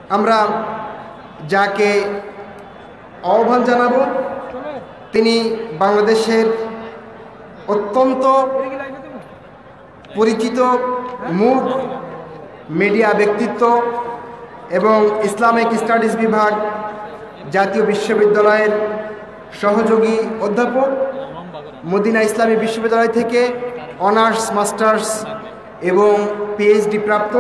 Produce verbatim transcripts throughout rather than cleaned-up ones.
আমরা যাকে আহ্বান জানাবো তিনি বাংলাদেশের অত্যন্ত পরিচিত মুখ মিডিয়া ব্যক্তিত্ব এবং ইসলামিক স্টাডিজ বিভাগ জাতীয় বিশ্ববিদ্যালয়ের সহযোগী অধ্যাপক, মদিনা ইসলামী বিশ্ববিদ্যালয় থেকে অনার্স মাস্টার্স এবং পিএইচডি প্রাপ্ত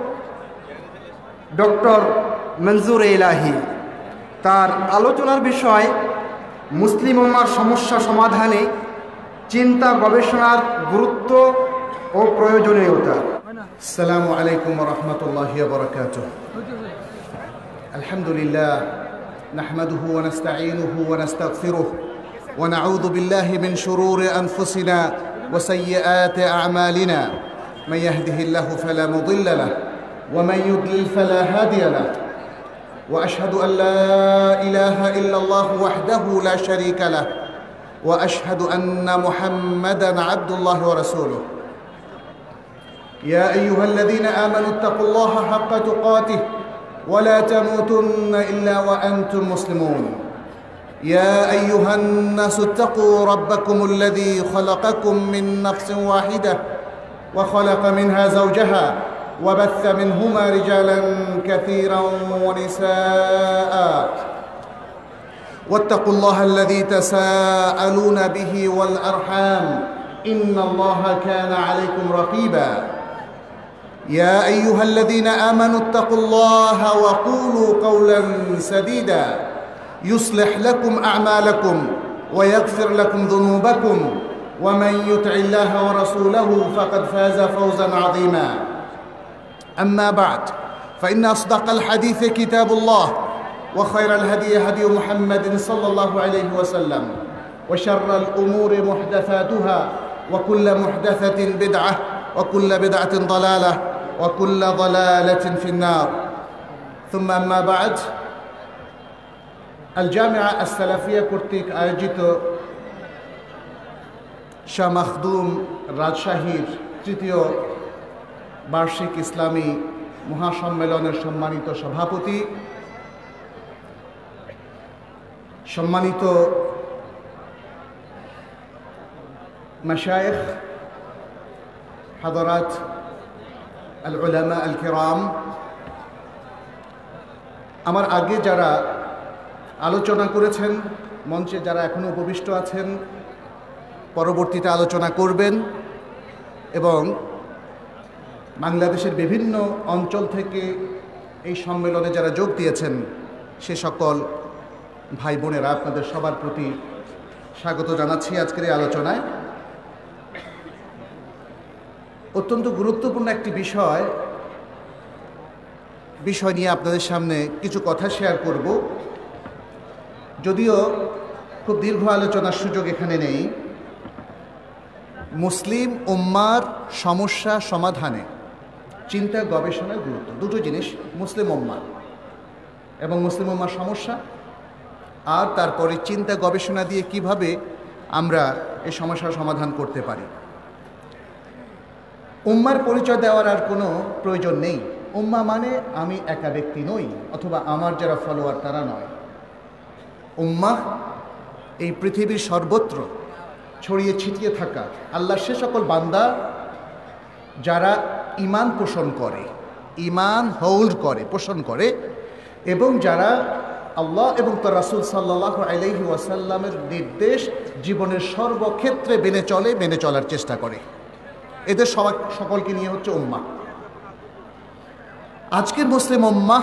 ডক্টর মনজুর ইলাহি। তার আলোচনার বিষয় মুসলিম উম্মার সমস্যা সমাধানে চিন্তা গবেষণার গুরুত্ব ও প্রয়োজনীয়তা। আসসালামু আলাইকুম ওয়া রাহমাতুল্লাহি ওয়া বারাকাতুহু। আলহামদুলিল্লাহ নাহমাদুহু ওয়া নাস্তাঈনুহু ওয়া নাস্তাগফিরুহু ওয়া নাউযু বিল্লাহি মিন শুরুরি আনফুসিনা ওয়া সাইয়্যাতি আ'মালিনা। মান ইয়াহদিহিল্লাহু ফালা মুদিল্লা লাহু ওয়া মান ইউদ্লিল ফালা হাদিয়া লাহু। ওয়া আশহাদু আন লা ইলাহা ইল্লাল্লাহু ওয়াহদাহু লা শারীকা লাহু ওয়া আশহাদু আন্না মুহাম্মাদান আবদুল্লাহি ওয়া রাসূলুহু। يا أيها الذين آمنوا اتقوا الله حق تقاته ولا تموتن إلا وأنتم مسلمون. يا أيها الناس اتقوا ربكم الذي خلقكم من نفس واحدة وخلق منها زوجها وبث منهما رجالا كثيرا ونساء واتقوا الله الذي تساءلون به والأرحام إن الله كان عليكم رقيبا. يا أيها الذين آمنوا اتقوا الله وقولوا قولا سديدا يصلح لكم أعمالكم ويغفر لكم ذنوبكم ومن يطع الله ورسوله فقد فاز فوزا عظيما. أما بعد فإن أصدق الحديث كتاب الله وخير الهدي هدي محمد صلى الله عليه وسلم وشر الأمور محدثاتها وكل محدثة بدعة وكل بدعة ضلالة وكل ضلالة في النار. ثم أما بعد الجامعة السلفية কর্তৃক আয়োজিত শাহ মখদুম রাজশাহীর তৃতীয় বার্ষিক ইসলামী মহাসম্মেলনের সম্মানিত সভাপতি, সম্মানিত মাশায়েখ, হাদরাত আল উলামা আল কিরাম, আমার আগে যারা আলোচনা করেছেন, মঞ্চে যারা এখনও উপবিষ্ট আছেন, পরবর্তীতে আলোচনা করবেন এবং বাংলাদেশের বিভিন্ন অঞ্চল থেকে এই সম্মেলনে যারা যোগ দিয়েছেন সে সকল ভাই বোনেরা, আপনাদের সবার প্রতি স্বাগত জানাচ্ছি আজকের এই আলোচনায়। অত্যন্ত গুরুত্বপূর্ণ একটি বিষয় বিষয় নিয়ে আপনাদের সামনে কিছু কথা শেয়ার করব। যদিও খুব দীর্ঘ আলোচনার সুযোগ এখানে নেই। মুসলিম উম্মার সমস্যা সমাধানে চিন্তা গবেষণার গুরুত্ব, দুটো জিনিস, মুসলিম উম্মা এবং মুসলিম উম্মার সমস্যা, আর তারপরে চিন্তা গবেষণা দিয়ে কিভাবে আমরা এই সমস্যার সমাধান করতে পারি। উম্মার পরিচয় দেওয়ার আর কোনো প্রয়োজন নেই। উম্মা মানে আমি একা ব্যক্তি নই, অথবা আমার যারা ফলোয়ার তারা নয়। উম্মা এই পৃথিবীর সর্বত্র ছড়িয়ে ছিটিয়ে থাকা আল্লাহর সে সকল বান্দা যারা ঈমান পোষণ করে, ঈমান হোল্ড করে, পোষণ করে, এবং যারা আল্লাহ এবং তার রাসূল সাল্লাল্লাহু আলাইহি ওয়াসাল্লামের নির্দেশ জীবনের সর্বক্ষেত্রে মেনে চলে, মেনে চলার চেষ্টা করে। এদের সবাই সকলকে নিয়ে হচ্ছে উম্মাহ। আজকের মুসলিম উম্মাহ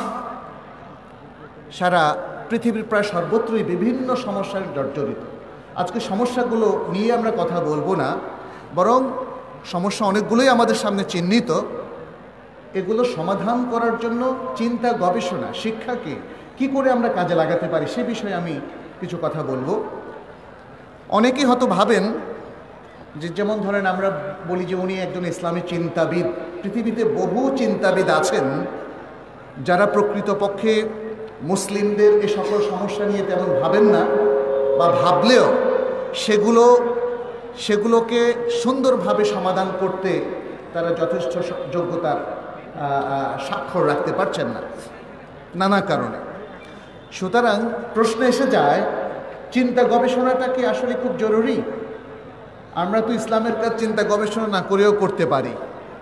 সারা পৃথিবীর প্রায় সর্বত্রই বিভিন্ন সমস্যার জর্জরিত। আজকে সমস্যাগুলো নিয়ে আমরা কথা বলবো না, বরং সমস্যা অনেকগুলোই আমাদের সামনে চিহ্নিত। এগুলো সমাধান করার জন্য চিন্তা গবেষণা শিক্ষাকে কি করে আমরা কাজে লাগাতে পারি সে বিষয়ে আমি কিছু কথা বলবো। অনেকেই হয়তো ভাবেন যে, যেমন ধরেন আমরা বলি যে উনি একজন ইসলামী চিন্তাবিদ। পৃথিবীতে বহু চিন্তাবিদ আছেন যারা প্রকৃতপক্ষে মুসলিমদের এ সকল সমস্যা নিয়ে তেমন ভাবেন না, বা ভাবলেও সেগুলো সেগুলোকে সুন্দরভাবে সমাধান করতে তারা যথেষ্ট যোগ্যতার স্বাক্ষর রাখতে পারছেন না। নানা কারণে। সুতরাং প্রশ্ন এসে যায়, চিন্তা গবেষণাটা কি আসলে খুব জরুরি? আমরা তো ইসলামের কাজ চিন্তা গবেষণা না করেও করতে পারি।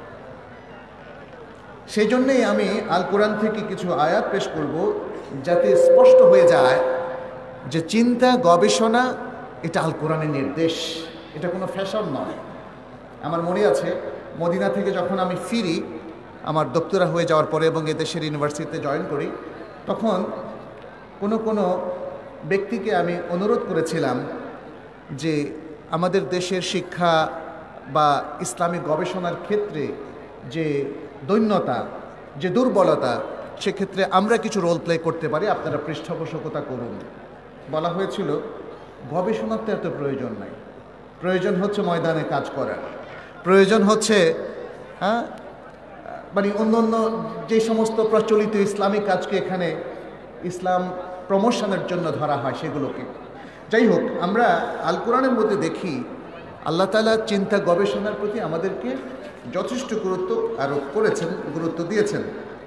সেই জন্যেই আমি আল কোরআন থেকে কিছু আয়াত পেশ করব, যাতে স্পষ্ট হয়ে যায় যে চিন্তা গবেষণা এটা আল কোরআনের নির্দেশ, এটা কোনো ফ্যাশন নয়। আমার মনে আছে মদিনা থেকে যখন আমি ফিরি আমার ডক্টরা হয়ে যাওয়ার পরে এবং এদেশের ইউনিভার্সিটিতে জয়েন করি, তখন কোনো কোনো ব্যক্তিকে আমি অনুরোধ করেছিলাম যে আমাদের দেশের শিক্ষা বা ইসলামিক গবেষণার ক্ষেত্রে যে দৈন্যতা, যে দুর্বলতা, সেক্ষেত্রে আমরা কিছু রোল প্লে করতে পারি, আপনারা পৃষ্ঠপোষকতা করুন। বলা হয়েছিল গবেষণার তো এত প্রয়োজন নাই, প্রয়োজন হচ্ছে ময়দানে কাজ করার, প্রয়োজন হচ্ছে হ্যাঁ মানে অন্য অন্য যে সমস্ত প্রচলিত ইসলামিক কাজকে এখানে ইসলাম প্রমোশনের জন্য ধরা হয় সেগুলোকে। যাই হোক, আমরা আল কোরআনের মধ্যে দেখি আল্লাহ তাআলা চিন্তা গবেষণার প্রতি আমাদেরকে যথেষ্ট গুরুত্ব আরোপ করেছেন, গুরুত্ব দিয়েছেন।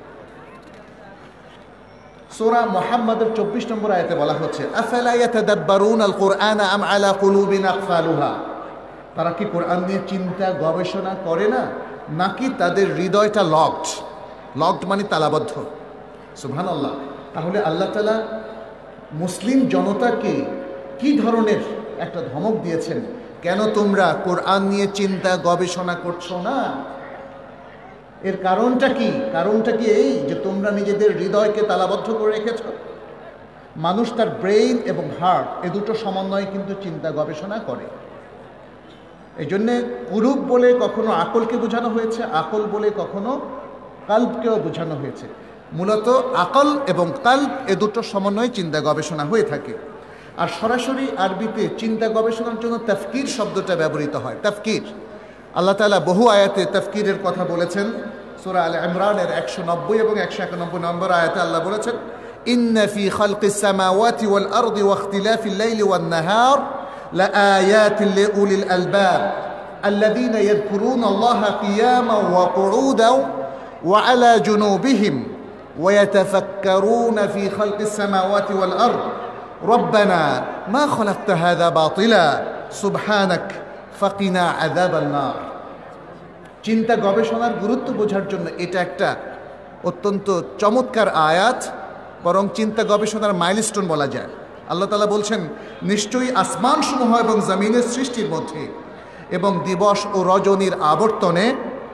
সূরা মুহাম্মাদের চব্বিশ নম্বর আয়াতে বলা হচ্ছে, আফালা ইয়াতাদাব্বারুনাল কুরআনা আম আলা কুলুবিন আকফালুহা, তারা কি কোরআন নিয়ে চিন্তা গবেষণা করে না, নাকি তাদের হৃদয়টা লকড? লকড মানে তালাবদ্ধ। সুবহানাল্লাহ। তাহলে আল্লাহ তাআলা মুসলিম জনতাকে কি ধরনের একটা ধমক দিয়েছেন, কেন তোমরা কোরআন নিয়ে চিন্তা গবেষণা করছো না? এর কারণটা কি? কারণটা কি এই যে তোমরা নিজেদের হৃদয়কে তালাবদ্ধ করে রেখেছ। মানুষ তার ব্রেইন এবং হার্ট এ দুটো সমন্বয়ে কিন্তু চিন্তা গবেষণা করে। এই জন্যে কুলুব বলে কখনো আকলকে বোঝানো হয়েছে, আকল বলে কখনো কাল্বকেও বোঝানো হয়েছে। মূলত আকল এবং কাল্ব এ দুটো সমন্বয়ে চিন্তা গবেষণা হয়ে থাকে। আর সরাসরি আরবিতে চিন্তা গবেষণার জন্য তাফকির শব্দটা ব্যবহৃত হয়। তাফকির, আল্লাহ তাআলা বহু আয়াতে তাফকিরের কথা বলেছেন। সূরা আল ইমরানের একশো নব্বই এবং একশো একানব্বই নম্বর আয়াতে আল্লাহ বলেছেন, ইন্না ফি খালকিস সামাওয়াতি ওয়াল আরদি ওয়া ইখতিলাফিল লাইলি ওয়ান নাহার লাআয়াতিন লিউলিল আলবাব আল্লাযীনা ইয়াযকুরুনা আল্লাহা কিয়ামান ওয়া কুউদান ওয়া আলা জুনুবিহিম ওয়া ইয়াতাফাক্কারুনা ফি খালকিস সামাওয়াতি ওয়াল আরদি রব্বানা মা খালাকতা হাযা বাতিলা সুবহানাক ফাকিনা আযাবান নার। চিন্তা গবেষণার গুরুত্ব বোঝার জন্য এটা একটা অত্যন্ত চমৎকার আয়াত, বরং চিন্তা গবেষণার মাইলস্টোন বলা যায়। আল্লাহ তাআলা বলছেন, নিশ্চয়ই আসমানসমূহ এবং জমিনের সৃষ্টির মধ্যে এবং দিবস ও রজনীর আবর্তনে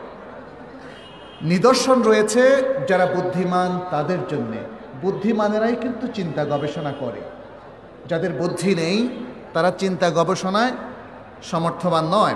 নিদর্শন রয়েছে যারা বুদ্ধিমান তাদের জন্যে। বুদ্ধিমানেরাই কিন্তু চিন্তা গবেষণা করে, যাদের বুদ্ধি নেই তারা চিন্তা গবেষণায় সমর্থবান নয়।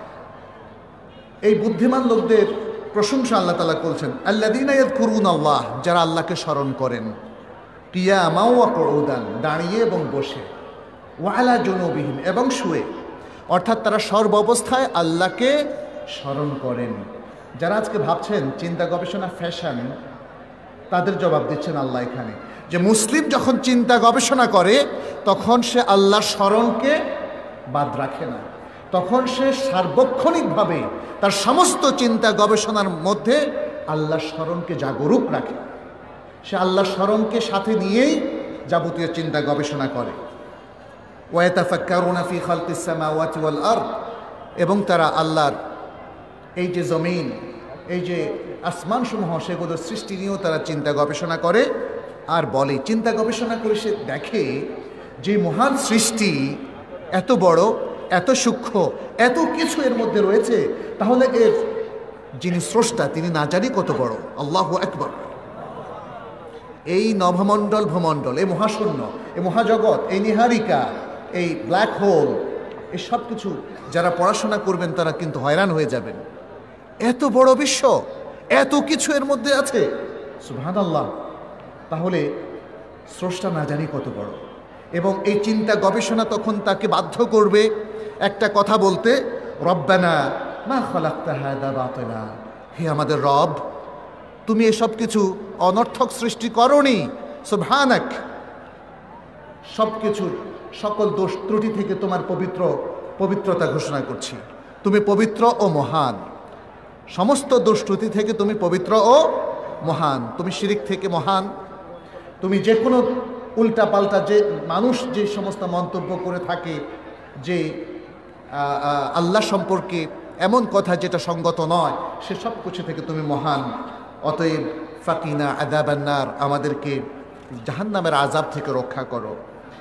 এই বুদ্ধিমান লোকদের প্রশংসা আল্লাহ তাআলা করছেন, আল্লাযীনা ইয়াযকুরুনাল্লাহ, যারা আল্লাহকে স্মরণ করেন, কিয়ামান ওয়া কুউদান, দাঁড়িয়ে এবং বসে, ওয়া আলা জুনুবিহিম, এবং শুয়ে, অর্থাৎ তারা সর্বাবস্থায় আল্লাহকে স্মরণ করেন। যারা আজকে ভাবছেন চিন্তা গবেষণা ফ্যাশন, তাদের জবাব দিচ্ছেন আল্লাহ এখানে, যে মুসলিম যখন চিন্তা গবেষণা করে তখন সে আল্লাহর স্মরণকে বাদ রাখে না, তখন সে সার্বক্ষণিকভাবে তার সমস্ত চিন্তা গবেষণার মধ্যে আল্লাহর স্মরণকে জাগরুক রাখে। সে আল্লাহর স্মরণকে সাথে নিয়েই যাবতীয় চিন্তা গবেষণা করে। ওয়া ইয়াতাফাক্কারুনা ফি খালকিস সামাওয়াতি ওয়াল আরদ, এবং তারা আল্লাহর এই যে জমিন, এই যে আসমানসমূহ, সেগুলোর সৃষ্টি নিয়েও তারা চিন্তা গবেষণা করে। আর বলে, চিন্তা গবেষণা করে সে দেখে যে মহান সৃষ্টি এত বড়, এত সূক্ষ্ম, এত কিছু এর মধ্যে রয়েছে, তাহলে এর যিনি স্রষ্টা তিনি না জানি কত বড়। আল্লাহু আকবার। এই নভমণ্ডল ভূমণ্ডল, এই মহাশূন্য, এই মহাজগৎ, এই নিহারিকা, এই ব্ল্যাক হোল, এই সব কিছু যারা পড়াশোনা করবেন তারা কিন্তু হয়রান হয়ে যাবেন। এত বড় বিশ্ব, এত কিছু এর মধ্যে আছে, সুবহানাল্লাহ। তাহলে স্রষ্টা না জানি কত বড়। এবং এই চিন্তা গবেষণা তখন তাকে বাধ্য করবে একটা কথা বলতে, রব্বানা মা খালাকতা হাযা বাতিলা, হে আমাদের রব, তুমি এসব কিছু অনর্থক সৃষ্টি করনি। সুবহানাক, সব কিছুর সকল দোষ ত্রুটি থেকে তোমার পবিত্র পবিত্রতা ঘোষণা করছি। তুমি পবিত্র ও মহান, সমস্ত দোষ ত্রুটি থেকে তুমি পবিত্র ও মহান, তুমি শিরিক থেকে মহান, তুমি যে কোনো উল্টাপাল্টা যে মানুষ যে সমস্ত মন্তব্য করে থাকে যে আল্লাহ সম্পর্কে এমন কথা যেটা সঙ্গত নয়, সে সব কিছু থেকে তুমি মহান। অতএব ফাকিনা আযাবান্নার, আমাদেরকে জাহান্নামের আযাব থেকে রক্ষা করো।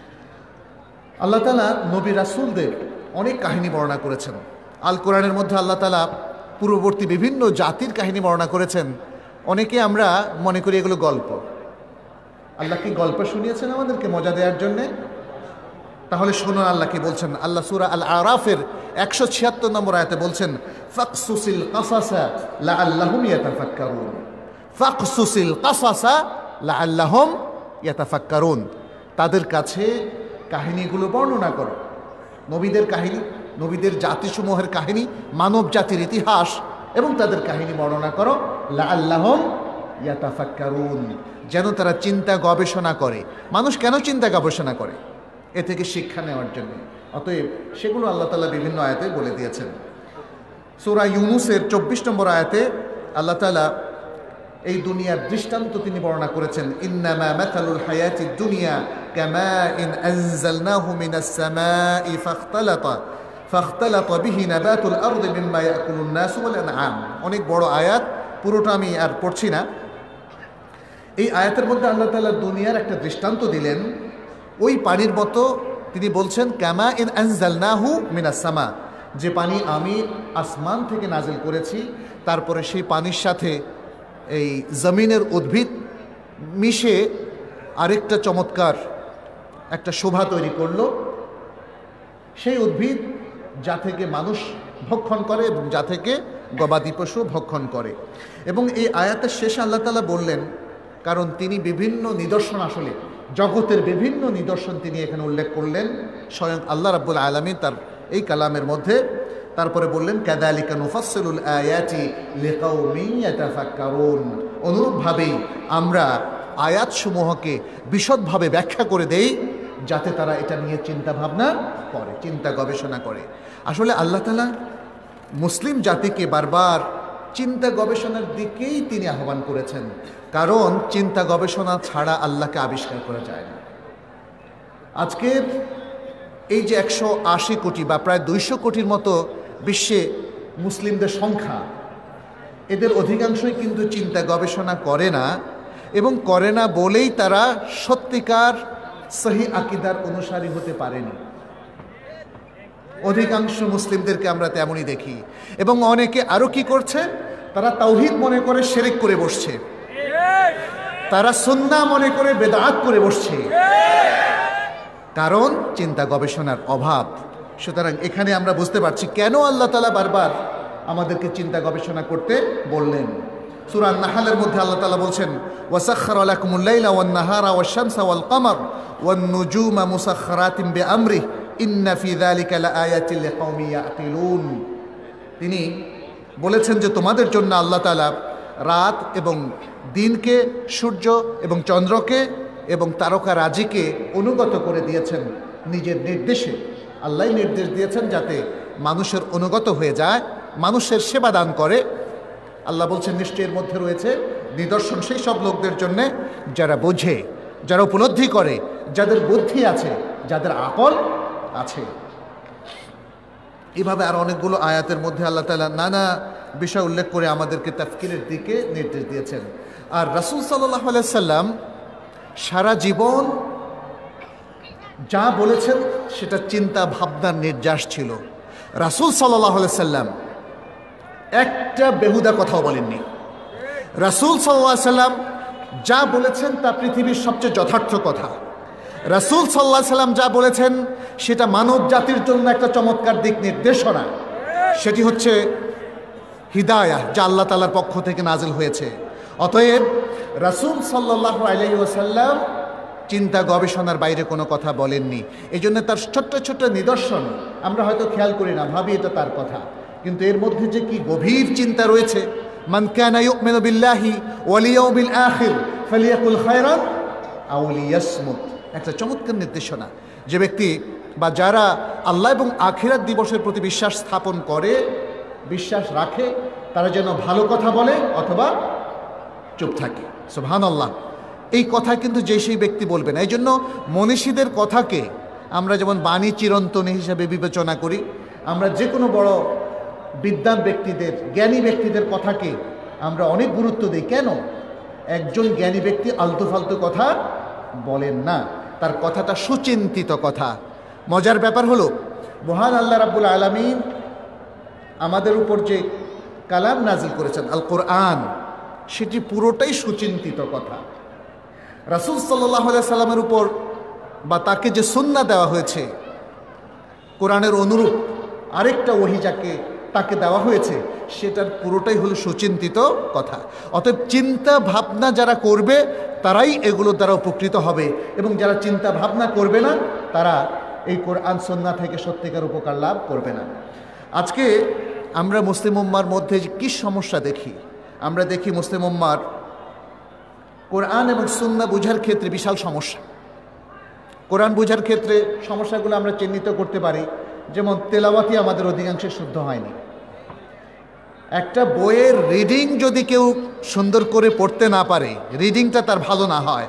আল্লাহ তাআলা নবী রাসূলদের অনেক কাহিনী বর্ণনা করেছেন। আল কোরআনের মধ্যে আল্লাহ তাআলা পূর্ববর্তী বিভিন্ন জাতির কাহিনী বর্ণনা করেছেন। অনেকে আমরা মনে করি এগুলো গল্প। আল্লাহ কি গল্প শুনিয়েছেন আমাদেরকে মজা দেওয়ার জন্যে? তাহলে শুনুন আল্লাহ কি বলছেন। আল্লাহ সূরা আল আরাফের একশো ছিয়াত্তর নম্বর আয়াতে বলছেন, ফাকসুসিল কাসাসা লাআল্লাহুম ইয়াতাফাক্কারুন। ফাকসুসিল কাসাসা লাআল্লাহুম ইয়াতাফাক্কারুন, তাদের কাছে কাহিনীগুলো বর্ণনা করো। নবীদের কাহিনী, নবীদের জাতিসমূহের কাহিনী, মানব জাতির ইতিহাস এবং তাদের কাহিনী বর্ণনা করো। লাআল্লাহুম ইয়াতাফাক্কারুন, যেন তারা চিন্তা গবেষণা করে। মানুষ কেন চিন্তা গবেষণা করে? এ থেকে শিক্ষা নেওয়ার জন্য। অতএব সেগুলো আল্লাহ তাআলা বিভিন্ন আয়াতে বলে দিয়েছেন। সূরা ইউনূসের চব্বিশ নম্বর আয়াতে আল্লাহ তাআলা এই দুনিয়ার দৃষ্টান্ত তিনি বর্ণনা করেছেন। ইন্নামা মাথালুল হায়াতিদ দুনিয়া কামাইন আনজালনাহু মিনাস সামাই ফাখতালাতা ফাখতালাতা বিহি নাবাতুল আরদি মিম্মা ইয়াকুলুন নাসু ওয়াল আনআম। অনেক বড় আয়াত, পুরোটা আমি আর পড়ছি না। এই আয়াতের মধ্যে আল্লাহ তাআলা দুনিয়ার একটা দৃষ্টান্ত দিলেন। ওই পানির মতো তিনি বলছেন, কামা ইন আনজালনাহু মিনাস সামা, যে পানি আমি আসমান থেকে নাজিল করেছি, তারপরে সেই পানির সাথে এই জমিনের উদ্ভিদ মিশে আরেকটা চমৎকার একটা শোভা তৈরি করলো। সেই উদ্ভিদ যা থেকে মানুষ ভক্ষণ করে এবং যা থেকে গবাদি পশু ভক্ষণ করে। এবং এই আয়াতের শেষে আল্লাহ তাআলা বললেন, কারণ তিনি বিভিন্ন নিদর্শন, আসলে জগতের বিভিন্ন নিদর্শন তিনি এখানে উল্লেখ করলেন স্বয়ং আল্লাহ রাব্বুল আলামিন তার এই কালামের মধ্যে। তারপরে বললেন, কাযালিকা নুফাসসিলুল আয়াতি লিকাউমিন ইয়াতাফাক্কারুন, অনুরূপভাবেই আমরা আয়াতসমূহকে বিশদভাবে ব্যাখ্যা করে দেই যাতে তারা এটা নিয়ে চিন্তা ভাবনা করে, চিন্তা গবেষণা করে। আসলে আল্লাহ তাআলা মুসলিম জাতিকে বারবার চিন্তা গবেষণার দিকেই তিনি আহ্বান করেছেন, কারণ চিন্তা গবেষণা ছাড়া আল্লাহকে আবিষ্কার করা যায় না। আজকের এই যে একশো আশি কোটি বা প্রায় দুইশো কোটির মতো বিশ্বে মুসলিমদের সংখ্যা, এদের অধিকাংশই কিন্তু চিন্তা গবেষণা করে না, এবং করে না বলেই তারা সত্যিকার সহি আকিদার অনুসারী হতে পারেনি। অধিকাংশ মুসলিমদেরকে আমরা তেমনই দেখি। এবং অনেকে আরও কি করছে, তারা তাওহীদ মনে করে শিরক করে বসছে, তারা সুন্নাহ মনে করে বেদাত করে বসছে, কারণ চিন্তা গবেষণার অভাব। সুতরাং এখানে আমরা বুঝতে পারছি কেন আল্লাহ তাআলা বারবার আমাদেরকে চিন্তা গবেষণা করতে বললেন। সূরা আন-নাহলের মধ্যে আল্লাহ তাআলা বলছেন, ওয়াসাখখারা লাকুমুল লাইলা ওয়ান নাহারা ওয়াশ-শামসা ওয়াল কমার ওয়ান নুজুমা মুসাখখারাতিন বিআমরিহি ইন্না ফি যালিকা লাআয়াতিন লিকাওমিন ইয়াকিলুন। তিনি বলেছেন যে তোমাদের জন্য আল্লাহ তাআলা রাত এবং দিনকে, সূর্য এবং চন্দ্রকে এবং তারকা রাজিকে অনুগত করে দিয়েছেন নিজের নির্দেশে। আল্লাহ নির্দেশ দিয়েছেন যাতে মানুষের অনুগত হয়ে যায়, মানুষের সেবা দান করে। আল্লাহ বলছেন, নিশ্চয়ের মধ্যে রয়েছে নিদর্শন সেই সব লোকদের জন্য যারা বোঝে, যারা উপলব্ধি করে, যাদের বুদ্ধি আছে, যাদের আকল আছে। এভাবে আর অনেকগুলো আয়াতের মধ্যে আল্লাহ তাআলা নানা বিষয় উল্লেখ করে আমাদেরকে তাফকিরের দিকে নির্দেশ দিয়েছেন। আর রাসূল সাল্লাল্লাহু আলাইহি সাল্লাম সারা জীবন যা বলেছেন সেটা চিন্তা ভাবনার নির্যাস ছিল। রাসূল সাল্লাল্লাহু আলাইহি সাল্লাম একটা বেহুদা কথাও বলেননি। রাসূল সাল্লাল্লাহু আলাইহি সাল্লাম যা বলেছেন তা পৃথিবীর সবচেয়ে যথার্থ কথা। রাসূল সাল্লাল্লাহু আলাইহি সাল্লাম যা বলেছেন সেটা মানব জাতির জন্য একটা চমৎকার দিক নির্দেশনা। সেটি হচ্ছে হিদায়াহ, যা আল্লাহ তাআলার পক্ষ থেকে নাজিল হয়েছে। অতএব রাসূল সাল্লাল্লাহু আলাইহি ওয়াসাল্লাম চিন্তা গবেষণার বাইরে কোনো কথা বলেননি। এই জন্য তার ছোট্ট ছোট্ট নিদর্শন আমরা হয়তো খেয়াল করি না, ভাবি এটা তার কথা, কিন্তু এর মধ্যে যে কি গভীর চিন্তা রয়েছে। মান কানা ইউমিনু বিল্লাহি ওয়াল ইয়াউমিল আখির ফালিয়াকুল খায়রান আও লিয়াসমুত, একটা চমৎকার নির্দেশনা। যে ব্যক্তি বা যারা আল্লাহ এবং আখিরাত দিবসের প্রতি বিশ্বাস স্থাপন করে, বিশ্বাস রাখে, তারা যেন ভালো কথা বলে অথবা চুপ থাকে। সুবহানাল্লাহ। এই কথা কিন্তু যে সেই ব্যক্তি বলবে না। এই জন্য মনীষীদের কথাকে আমরা যেমন বাণী চিরন্তনী হিসাবে বিবেচনা করি, আমরা যে কোনো বড় বিদ্বান ব্যক্তিদের, জ্ঞানী ব্যক্তিদের কথাকে আমরা অনেক গুরুত্ব দিই। কেন? একজন জ্ঞানী ব্যক্তি আলতু ফালতু কথা বলেন না, তার কথাটা সুচিন্তিত কথা। মজার ব্যাপার হলো, মহান আল্লাহ রাব্বুল আলামিন আমাদের উপর যে কালাম নাজিল করেছেন আল কোরআন, সেটি পুরোটাই সুচিন্তিত কথা। রাসূল সাল্লাল্লাহু আলাইহি সাল্লামের উপর বা তাকে যে সুন্নাহ দেওয়া হয়েছে, কোরআনের অনুরূপ আরেকটা ওহী যাকে তাকে দেওয়া হয়েছে, সেটার পুরোটাই হলো সুচিন্তিত কথা। অতএব চিন্তা ভাবনা যারা করবে তারাই এগুলোর দ্বারা উপকৃত হবে, এবং যারা চিন্তা ভাবনা করবে না তারা এই কোরআন সুন্নাহ থেকে সত্যিকার উপকার লাভ করবে না। আজকে আমরা মুসলিম উম্মার মধ্যে কি সমস্যা দেখি? আমরা দেখি মুসলিম উম্মার কোরআন এবং সুন্নাহ বোঝার ক্ষেত্রে বিশাল সমস্যা। কোরআন বোঝার ক্ষেত্রে সমস্যাগুলো আমরা চিহ্নিত করতে পারি, যেমন তেলাওয়াতই আমাদের অধিকাংশে শুদ্ধ হয়নি। একটা বইয়ের রিডিং যদি কেউ সুন্দর করে পড়তে না পারে, রিডিংটা তার ভালো না হয়,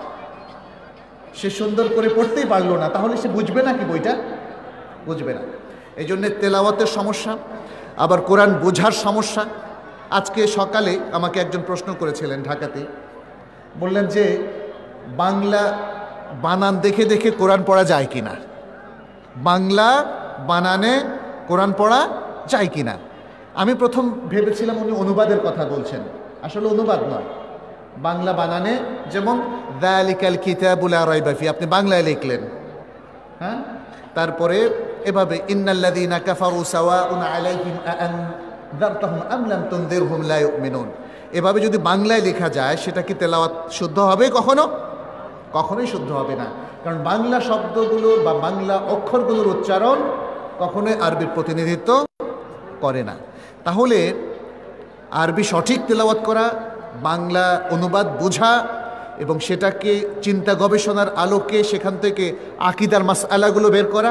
সে সুন্দর করে পড়তেই পারলো না, তাহলে সে বুঝবে না কি বইটা? বুঝবে না। এই জন্যে তেলাওয়াতের সমস্যা, আবার কোরআন বোঝার সমস্যা। আজকে সকালে আমাকে একজন প্রশ্ন করেছিলেন ঢাকাতে, বললেন যে বাংলা বানান দেখে দেখে কোরআন পড়া যায় কিনা, বাংলা বানানে কোরআন পড়া যায় কিনা। আমি প্রথম ভেবেছিলাম উনি অনুবাদের কথা বলছেন, আসলে অনুবাদ নয়, বাংলা বানানে। যেমন যালিকাল কিতাবু লা রাইবা ফি, আপনি বাংলায় লিখলেন, হ্যাঁ, তারপরে এভাবে ইন্নাল্লাযীনা কাফারু সাওয়াউন আলাইহিম আনযারতাহুম আম লাম তুনযিরহুম লা ইউমিনুন। এভাবে যদি বাংলায় লেখা যায়, সেটা কি তেলাওয়াত শুদ্ধ হবে? কখনো কখনোই শুদ্ধ হবে না, কারণ বাংলা শব্দগুলো বা বাংলা অক্ষরগুলোর উচ্চারণ কখনোই আরবির প্রতিনিধিত্ব করে না। তাহলে আরবি সঠিক তেলাওয়াত করা, বাংলা অনুবাদ বোঝা এবং সেটাকে চিন্তা গবেষণার আলোকে সেখান থেকে আকীদার মাসআলাগুলো বের করা,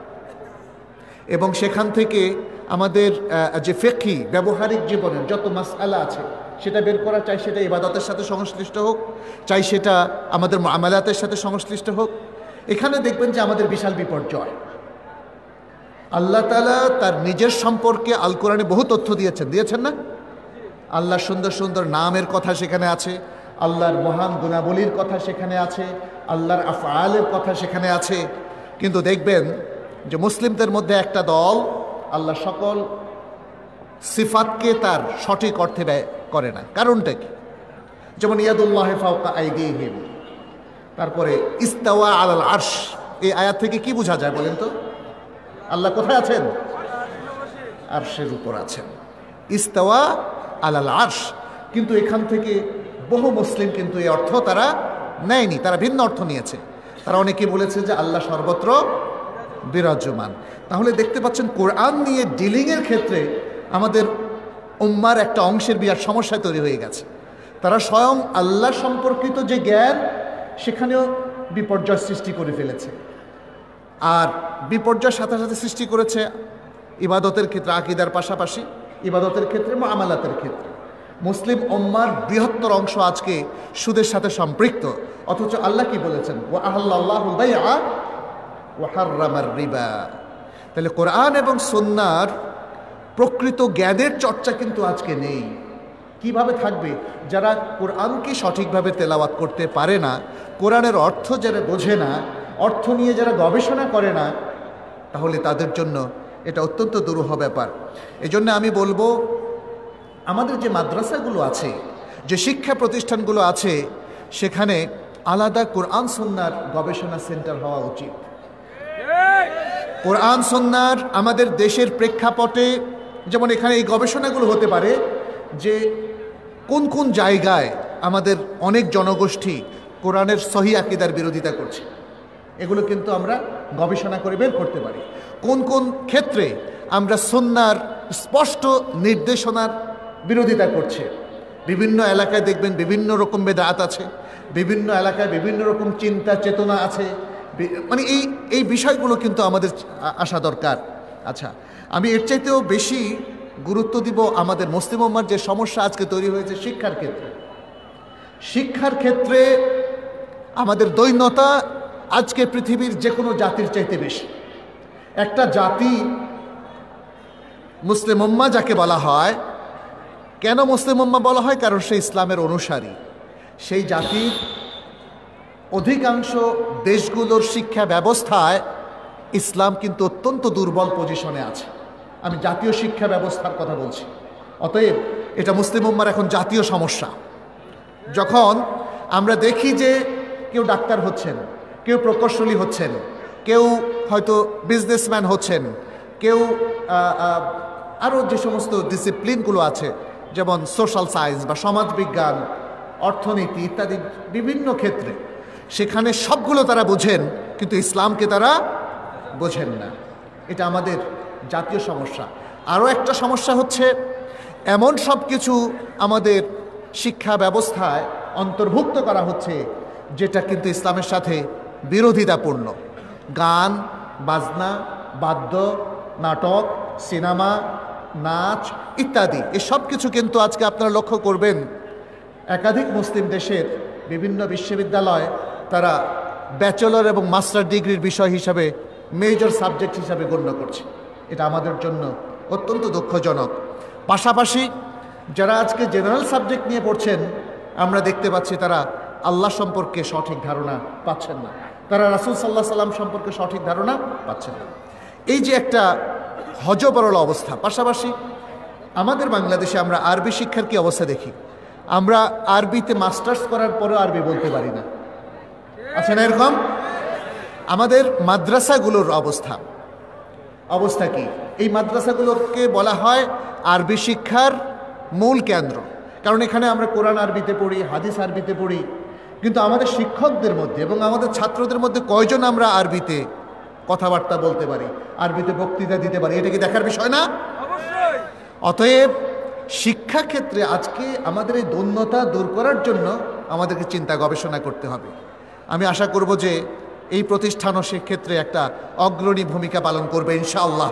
এবং সেখান থেকে আমাদের যে ফিকহি ব্যবহারিক জীবনের যত মাসআলা আছে সেটা বের করা, চাই সেটা ইবাদতের সাথে সংশ্লিষ্ট হোক, চাই সেটা আমাদের মুআমালাতের সাথে সংশ্লিষ্ট হোক। এখানে দেখবেন যে আমাদের বিশাল বিপর্যয়। আল্লাহ তাআলা তার নিজের সম্পর্কে আল কোরআনে বহু তথ্য দিয়েছেন, দিয়েছেন না? আল্লাহর সুন্দর সুন্দর নামের কথা সেখানে আছে, আল্লাহর মহান গুণাবলীর কথা সেখানে আছে, আল্লাহর আফআলের কথা সেখানে আছে। কিন্তু দেখবেন যে মুসলিমদের মধ্যে একটা দল আল্লাহ সকল সিফাতকে তার সঠিক অর্থে ব্যয় করে না। কারণটা কি? যেমন ইয়াদুল্লাহি ফাওকা আইদিহিম, তারপরে ইস্তাওয়া আলাল আরশ, এই আয়াত থেকে কি বোঝা যায় বলেন তো? আল্লাহ কোথায় আছেন? আরশের উপর আছেন। ইস্তাওয়া আলাল আরশ, কিন্তু এখান থেকে বহু মুসলিম কিন্তু এই অর্থ তারা নেয়নি, তারা ভিন্ন অর্থ নিয়েছে। তারা অনেকে বলেছে যে আল্লাহ সর্বত্র বিরাজমান। তাহলে দেখতে পাচ্ছেন কোরআন নিয়ে ডিলিংয়ের ক্ষেত্রে আমাদের উম্মার একটা অংশের বিরাট সমস্যা তৈরি হয়ে গেছে। তারা স্বয়ং আল্লাহ সম্পর্কিত যে জ্ঞান, সেখানেও বিপর্যয় সৃষ্টি করে ফেলেছে। আর বিপর্যয়ের সাথে সাথে সৃষ্টি করেছে ইবাদতের ক্ষেত্রে, আকীদার পাশাপাশি ইবাদতের ক্ষেত্রে, মুআমালাতের ক্ষেত্রে। মুসলিম উম্মার বৃহত্তর অংশ আজকে সুদের সাথে সম্পৃক্ত, অথচ আল্লাহ কি বলেছেন? ওয়া আহাল্লাল্লাহুল বাইআ ওয়া হাররামার রিবা। তাহলে কোরআন এবং সুন্নাহর প্রকৃত জ্ঞানের চর্চা কিন্তু আজকে নেই। কিভাবে থাকবে? যারা কোরআনকে সঠিকভাবে তেলাওয়াত করতে পারে না, কোরআনের অর্থ যারা বোঝে না, অর্থ নিয়ে যারা গবেষণা করে না, তাহলে তাদের জন্য এটা অত্যন্ত দুরূহ ব্যাপার। এজন্য আমি বলবো, আমাদের যে মাদ্রাসাগুলো আছে, যে শিক্ষা প্রতিষ্ঠানগুলো আছে, সেখানে আলাদা কোরআন সুন্নাহর গবেষণা সেন্টার হওয়া উচিত। কোরআন সুন্নাহর আমাদের দেশের প্রেক্ষাপটে, যেমন এখানে এই গবেষণাগুলো হতে পারে যে কোন কোন জায়গায় আমাদের অনেক জনগোষ্ঠী কোরআনের সহি আকীদার বিরোধিতা করছে, এগুলো কিন্তু আমরা গবেষণা করে বের করতে পারি। কোন কোন ক্ষেত্রে আমরা সুন্নাহর স্পষ্ট নির্দেশনার বিরোধিতা করছে। বিভিন্ন এলাকায় দেখবেন বিভিন্ন রকম বেদাত আছে, বিভিন্ন এলাকায় বিভিন্ন রকম চিন্তা চেতনা আছে, মানে এই এই বিষয়গুলো কিন্তু আমাদের আসা দরকার। আচ্ছা, আমি এর চাইতেও বেশি গুরুত্ব দিব আমাদের মুসলিম উম্মার যে সমস্যা আজকে তৈরি হয়েছে শিক্ষার ক্ষেত্রে। শিক্ষার ক্ষেত্রে আমাদের দৈন্যতা আজকে পৃথিবীর যে কোনো জাতির চাইতে বেশি। একটা জাতি মুসলিম উম্মাহ যাকে বলা হয়, কেন মুসলিম উম্মাহ বলা হয়? কারণ সে ইসলামের অনুসারী। সেই জাতির অধিকাংশ দেশগুলোর শিক্ষা ব্যবস্থায় ইসলাম কিন্তু অত্যন্ত দুর্বল পজিশনে আছে। আমি জাতীয় শিক্ষা ব্যবস্থার কথা বলছি। অতএব এটা মুসলিম উম্মার এখন জাতীয় সমস্যা। যখন আমরা দেখি যে কেউ ডাক্তার হচ্ছেন, কেউ প্রকৌশলী হচ্ছেন, কেউ হয়তো বিজনেসম্যান হচ্ছেন, কেউ আরও যে সমস্ত ডিসিপ্লিনগুলো আছে যেমন সোশ্যাল সায়েন্স বা সমাজবিজ্ঞান, অর্থনীতি ইত্যাদি বিভিন্ন ক্ষেত্রে, সেখানে সবগুলো তারা বোঝেন, কিন্তু ইসলামকে তারা বোঝেন না। এটা আমাদের জাতীয় সমস্যা। আরও একটা সমস্যা হচ্ছে এমন সব কিছু আমাদের শিক্ষা ব্যবস্থায় অন্তর্ভুক্ত করা হচ্ছে যেটা কিন্তু ইসলামের সাথে বিরোধিতাপূর্ণ। গান, বাজনা, বাদ্য, নাটক, সিনেমা, নাচ ইত্যাদি এসব কিছু কিন্তু আজকে আপনারা লক্ষ্য করবেন একাধিক মুসলিম দেশের বিভিন্ন বিশ্ববিদ্যালয় তারা ব্যাচেলর এবং মাস্টার ডিগ্রির বিষয় হিসাবে মেজর সাবজেক্ট হিসাবে গণ্য করছে। এটা আমাদের জন্য অত্যন্ত দুঃখজনক। পাশাপাশি যারা আজকে জেনারেল সাবজেক্ট নিয়ে পড়ছেন, আমরা দেখতে পাচ্ছি তারা আল্লাহ সম্পর্কে সঠিক ধারণা পাচ্ছেন না, তারা রাসূল সাল্লাল্লাহু আলাইহি সাল্লাম সম্পর্কে সঠিক ধারণা পাচ্ছেন না। এই যে একটা হযবরল অবস্থা। পাশাপাশি আমাদের বাংলাদেশে আমরা আরবি শিক্ষার কি অবস্থা দেখি। আমরা আরবিতে মাস্টার্স করার পরেও আরবি বলতে পারি না, আছে না এরকম? আমাদের মাদ্রাসাগুলোর অবস্থা অবস্থা কি? এই মাদ্রাসাগুলোকে বলা হয় আরবি শিক্ষার মূল কেন্দ্র, কারণ এখানে আমরা কোরআন আরবিতে পড়ি, হাদিস আরবিতে পড়ি, কিন্তু আমাদের শিক্ষকদের মধ্যে এবং আমাদের ছাত্রদের মধ্যে কয়জন আমরা আরবিতে কথাবার্তা বলতে পারি, আরবিতে বক্তৃতা দিতে পারি? এটা কি দেখার বিষয় না? অতএব শিক্ষাক্ষেত্রে আজকে আমাদের এই দৈন্যতা দূর করার জন্য আমাদেরকে চিন্তা গবেষণা করতে হবে। আমি আশা করব যে এই প্রতিষ্ঠানও সেক্ষেত্রে একটা অগ্রণী ভূমিকা পালন করবে ইনশাআল্লাহ।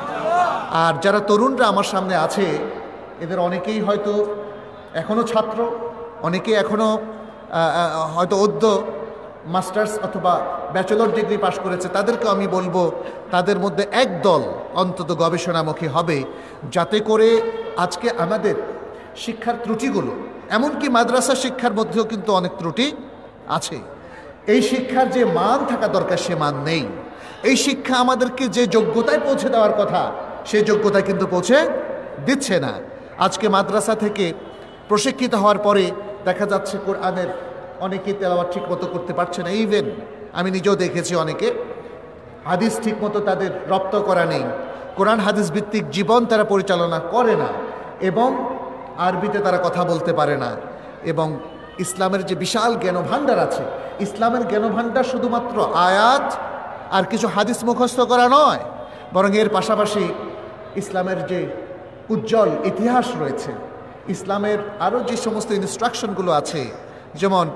আর যারা তরুণরা আমার সামনে আছে, এদের অনেকেই হয়তো এখনও ছাত্র, অনেকে এখনও হয়তো অদ্য মাস্টার্স অথবা ব্যাচেলর ডিগ্রি পাশ করেছে। তাদেরকে আমি বলবো তাদের মধ্যে এক দল অন্তত গবেষণামুখী হবে, যাতে করে আজকে আমাদের শিক্ষার ত্রুটিগুলো, এমনকি মাদ্রাসা শিক্ষার মধ্যেও কিন্তু অনেক ত্রুটি আছে। এই শিক্ষার যে মান থাকা দরকার সে মান নেই। এই শিক্ষা আমাদেরকে যে যোগ্যতায় পৌঁছে দেওয়ার কথা সেই যোগ্যতায় কিন্তু পৌঁছে দিচ্ছে না। আজকে মাদ্রাসা থেকে প্রশিক্ষিত হওয়ার পরে দেখা যাচ্ছে কোরআনের অনেকে তেলাওয়াত ঠিক মতো করতে পারছে না। ইভেন আমি নিজেও দেখেছি অনেকে হাদিস ঠিক মতো তাদের রপ্ত করা নেই, কোরআন হাদিস ভিত্তিক জীবন তারা পরিচালনা করে না, এবং আরবিতে তারা কথা বলতে পারে না। এবং ইসলামের যে বিশাল জ্ঞানভাণ্ডার আছে, ইসলামের জ্ঞানভাণ্ডার শুধুমাত্র আয়াত আর কিছু হাদিস মুখস্থ করা নয়, বরং এর পাশাপাশি ইসলামের যে উজ্জ্বল ইতিহাস রয়েছে, ইসলামের আরও যে সমস্ত ইনস্ট্রাকশনগুলো আছে, যেমন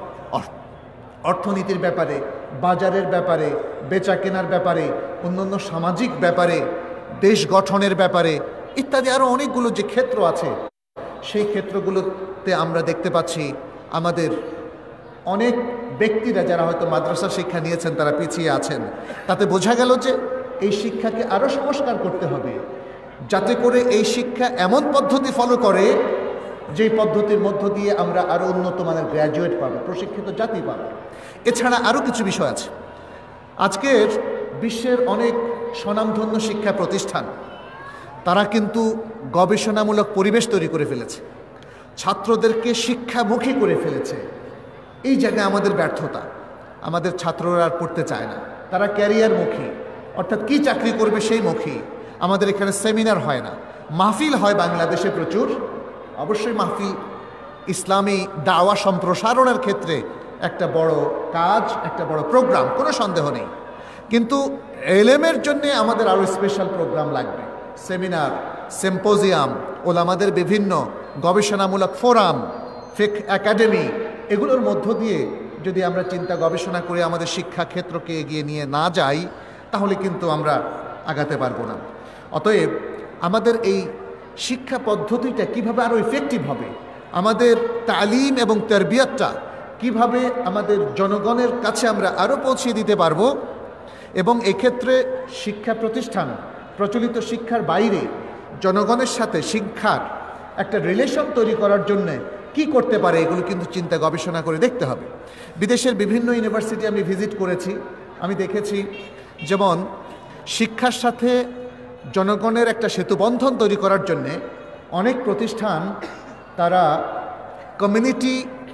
অর্থনীতির ব্যাপারে, বাজারের ব্যাপারে, বেচা কেনার ব্যাপারে, অন্যান্য সামাজিক ব্যাপারে, দেশ গঠনের ব্যাপারে ইত্যাদি আরও অনেকগুলো যে ক্ষেত্র আছে, সেই ক্ষেত্রগুলোতে আমরা দেখতে পাচ্ছি আমাদের অনেক ব্যক্তিরা যারা হয়তো মাদ্রাসা শিক্ষা নিয়েছেন তারা পিছিয়ে আছেন। তাতে বোঝা গেল যে এই শিক্ষাকে আরও সংস্কার করতে হবে, যাতে করে এই শিক্ষা এমন পদ্ধতি ফলো করে যেই পদ্ধতির মধ্য দিয়ে আমরা আরও উন্নত মানের গ্র্যাজুয়েট পাবো, প্রশিক্ষিত জাতি পাবো। এছাড়া আরও কিছু বিষয় আছে। আজকের বিশ্বের অনেক স্বনামধন্য শিক্ষা প্রতিষ্ঠান তারা কিন্তু গবেষণামূলক পরিবেশ তৈরি করে ফেলেছে, ছাত্রদেরকে শিক্ষামুখী করে ফেলেছে। এই জায়গায় আমাদের ব্যর্থতা। আমাদের ছাত্ররা আর পড়তে চায় না, তারা ক্যারিয়ারমুখী, অর্থাৎ কি চাকরি করবে সেই মুখী। আমাদের এখানে সেমিনার হয় না, মাহফিল হয় বাংলাদেশে প্রচুর। অবশ্যই মাহফিল ইসলামী দাওয়া সম্প্রসারণের ক্ষেত্রে একটা বড় কাজ, একটা বড় প্রোগ্রাম, কোনো সন্দেহ নেই। কিন্তু এলেমের জন্যে আমাদের আরও স্পেশাল প্রোগ্রাম লাগবে, সেমিনার, সিম্পোজিয়াম, ওলামাদের বিভিন্ন গবেষণামূলক ফোরাম, ফিকহ একাডেমি, এগুলোর মধ্য দিয়ে যদি আমরা চিন্তা গবেষণা করে আমাদের শিক্ষা ক্ষেত্রকে এগিয়ে নিয়ে না যাই, তাহলে কিন্তু আমরা আগাতে পারবো না। অতএব আমাদের এই শিক্ষা পদ্ধতিটা কিভাবে আরও ইফেক্টিভ হবে, আমাদের তালিম এবং তারবিয়াতটা কিভাবে আমাদের জনগণের কাছে আমরা আরও পৌঁছে দিতে পারবো, এবং এক্ষেত্রে শিক্ষা প্রতিষ্ঠান প্রচলিত শিক্ষার বাইরে জনগণের সাথে শিক্ষার একটা রিলেশন তৈরি করার জন্যে কি করতে পারে, এগুলো কিন্তু চিন্তা গবেষণা করে দেখতে হবে। বিদেশের বিভিন্ন ইউনিভার্সিটি আমি ভিজিট করেছি, আমি দেখেছি যেমন শিক্ষার সাথে জনগণের একটা সেতুবন্ধন তৈরি করার জন্যে অনেক প্রতিষ্ঠান তারা কমিউনিটি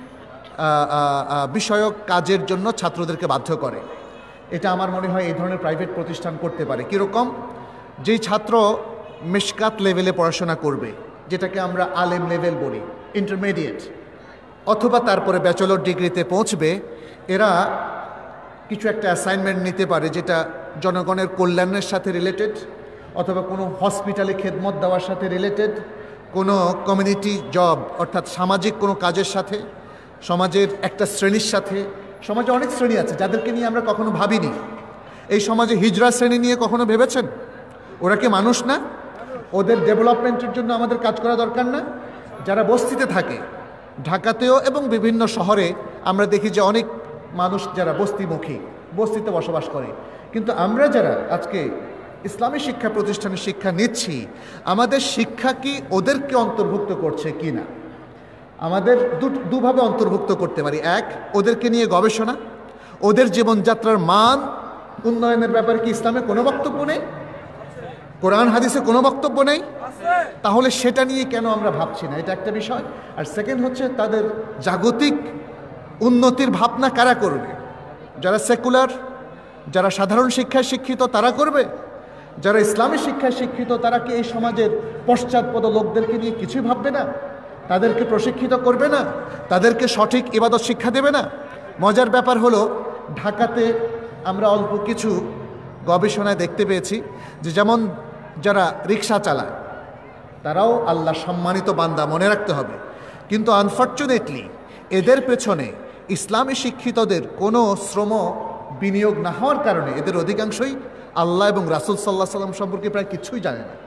বিষয়ক কাজের জন্য ছাত্রদেরকে বাধ্য করে। এটা আমার মনে হয় এই ধরনের প্রাইভেট প্রতিষ্ঠান করতে পারে। কীরকম? যেই ছাত্র মিশকাত লেভেলে পড়াশোনা করবে, যেটাকে আমরা আলেম লেভেল বলি, ইন্টারমিডিয়েট, অথবা তারপরে ব্যাচেলর ডিগ্রিতে পৌঁছবে, এরা কিছু একটা অ্যাসাইনমেন্ট নিতে পারে যেটা জনগণের কল্যাণের সাথে রিলেটেড, অথবা কোনো হসপিটালে খেদমত দেওয়ার সাথে রিলেটেড, কোনো কমিউনিটি জব অর্থাৎ সামাজিক কোনো কাজের সাথে, সমাজের একটা শ্রেণীর সাথে। সমাজে অনেক শ্রেণী আছে যাদেরকে নিয়ে আমরা কখনো ভাবিনি। এই সমাজে হিজড়া শ্রেণী নিয়ে কখনো ভেবেছেন? ওরা কি মানুষ না? ওদের ডেভেলপমেন্টের জন্য আমাদের কাজ করা দরকার না? যারা বস্তিতে থাকে, ঢাকাতেও এবং বিভিন্ন শহরে আমরা দেখি যে অনেক মানুষ যারা বস্তিমুখী, বস্তিতে বসবাস করে, কিন্তু আমরা যারা আজকে ইসলামী শিক্ষা প্রতিষ্ঠানে শিক্ষা নিচ্ছি, আমাদের শিক্ষা কি ওদেরকে অন্তর্ভুক্ত করছে কি না? আমাদের দুভাবে অন্তর্ভুক্ত করতে পারি। এক, ওদেরকে নিয়ে গবেষণা, ওদের জীবনযাত্রার মান উন্নয়নের ব্যাপারে কি ইসলামে কোনো বক্তব্য নেই? কোরআন হাদিসে কোনো বক্তব্য নেই? তাহলে সেটা নিয়ে কেন আমরা ভাবছি না? এটা একটা বিষয়। আর সেকেন্ড হচ্ছে তাদের জাগতিক উন্নতির ভাবনা কারা করবে? যারা সেকুলার, যারা সাধারণ শিক্ষায় শিক্ষিত তারা করবে? যারা ইসলামী শিক্ষায় শিক্ষিত তারা কি এই সমাজের পশ্চাৎপদ লোকদেরকে নিয়ে কিছুই ভাববে না? তাদেরকে প্রশিক্ষিত করবে না? তাদেরকে সঠিক ইবাদত শিক্ষা দেবে না? মজার ব্যাপার হলো, ঢাকাতে আমরা অল্প কিছু গবেষণায় দেখতে পেয়েছি যে যেমন যারা রিক্সা চালায় তারাও আল্লাহ সম্মানিত বান্দা, মনে রাখতে হবে, কিন্তু আনফর্চুনেটলি এদের পেছনে ইসলামী শিক্ষিতদের কোনো শ্রম বিনিয়োগ না হওয়ার কারণে এদের অধিকাংশই আল্লাহ এবং রাসূল সাল্লাল্লাহু আলাইহি ওয়াসাল্লাম সম্পর্কে প্রায় কিছুই জানে না।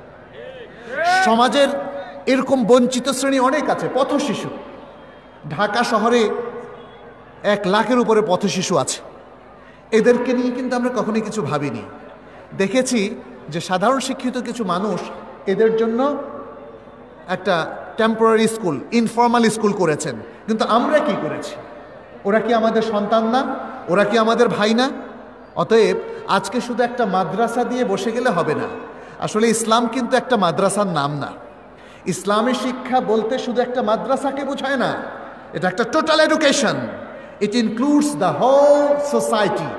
সমাজের এরকম বঞ্চিত শ্রেণী অনেক আছে। পথশিশু, ঢাকা শহরে এক লাখের উপরে পথশিশু আছে। এদেরকে নিয়ে কিন্তু আমরা কখনোই কিছু ভাবিনি। দেখেছি যে সাধারণ শিক্ষিত কিছু মানুষ এদের জন্য একটা টেম্পোরারি স্কুল, ইনফর্মাল স্কুল করেছেন, কিন্তু আমরা কি করেছি? ওরা কি আমাদের সন্তান না? ওরা কি আমাদের ভাই না? অতএব আজকে শুধু একটা মাদ্রাসা দিয়ে বসে গেলে হবে না। আসলে ইসলাম কিন্তু একটা মাদ্রাসার নাম না। ইসলামী শিক্ষা বলতে শুধু একটা মাদ্রাসাকে বোঝায় না, এটা একটা total education. It includes the whole society,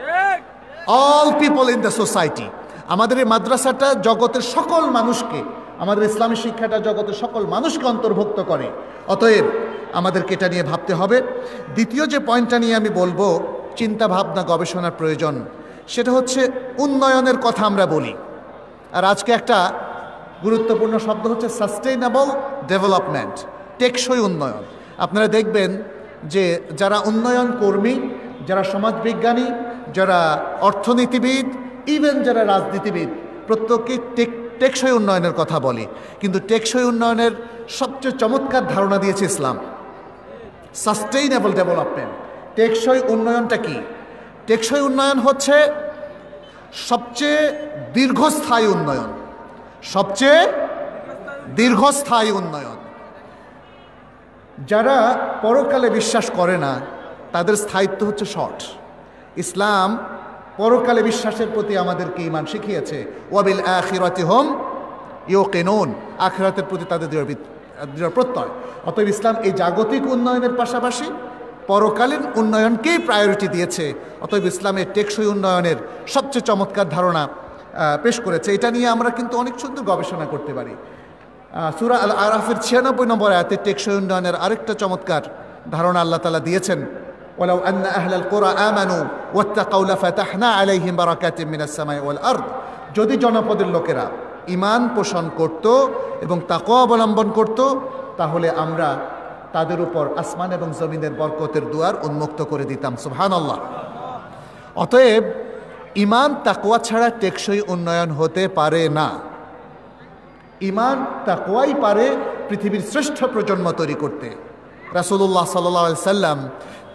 all people in the society. আমাদের এই মাদ্রাসাটা জগতের সকল মানুষকে, আমাদের ইসলামী শিক্ষাটা জগতের সকল মানুষকে অন্তর্ভুক্ত করে। অতএব আমাদেরকে এটা নিয়ে ভাবতে হবে। দ্বিতীয় যে পয়েন্টটা নিয়ে আমি বলবো, চিন্তা ভাবনা গবেষণার প্রয়োজন, সেটা হচ্ছে উন্নয়নের কথা আমরা বলি। আর আজকে একটা গুরুত্বপূর্ণ শব্দ হচ্ছে সাস্টেইনেবল ডেভেলপমেন্ট, টেকসই উন্নয়ন। আপনারা দেখবেন যে যারা উন্নয়ন কর্মী, যারা সমাজবিজ্ঞানী, যারা অর্থনীতিবিদ, ইভেন যারা রাজনীতিবিদ, প্রত্যেকেই টেক টেকসই উন্নয়নের কথা বলে। কিন্তু টেকসই উন্নয়নের সবচেয়ে চমৎকার ধারণা দিয়েছে ইসলাম, সাস্টেইনেবল ডেভেলপমেন্ট। টেকসই উন্নয়নটা কি? টেকসই উন্নয়ন হচ্ছে সবচেয়ে দীর্ঘস্থায়ী উন্নয়ন, সবচেয়ে দীর্ঘস্থায়ী উন্নয়ন। যারা পরকালে বিশ্বাস করে না তাদের স্থায়িত্ব হচ্ছে শর্ট। ইসলাম পরকালে বিশ্বাসের প্রতি আমাদেরকে ঈমান শিখিয়েছে, ওয়াবিল আখিরাতি হুম ইউকিনুন, আখিরাতের প্রতি তাদের দৃঢ় প্রত্যয়। অতএব ইসলাম এই জাগতিক উন্নয়নের পাশাপাশি পরকালীন উন্নয়নকেই প্রায়োরিটি দিয়েছে। অতএব ইসলামের টেকসই উন্নয়নের সবচেয়ে চমৎকার ধারণা পেশ করেছে। এটা নিয়ে আমরা কিন্তু অনেক সুন্দর গবেষণা করতে পারি। সূরা আল আরাফের ছিয়ানব্বই নম্বর আয়াতে টেকসই উন্নয়নের আরেকটা চমৎকার ধারণা আল্লাহ তাআলা দিয়েছেন, ওয়ালাউ আন্না আহলাল কুরা আমানু ওয়াত্তাকাউ লাফাতাহনা আলাইহিম বারাকাতিম মিনাস সামাই ওয়াল আরদ। যদি জনপদের লোকেরা ঈমান পোষণ করত এবং তাকওয়া অবলম্বন করত, তাহলে আমরা তাদের উপর আসমান এবং জমিনের বরকতের দুয়ার উন্মুক্ত করে দিতাম। সুবহানাল্লাহ। অতএব ঈমান তাকওয়া ছাড়া টেকসই উন্নয়ন হতে পারে না। ঈমান তাকওয়াই পারে পৃথিবীর শ্রেষ্ঠ প্রজন্ম তৈরি করতে। রাসূলুল্লাহ সাল্লাল্লাহু আলাইহি সাল্লাম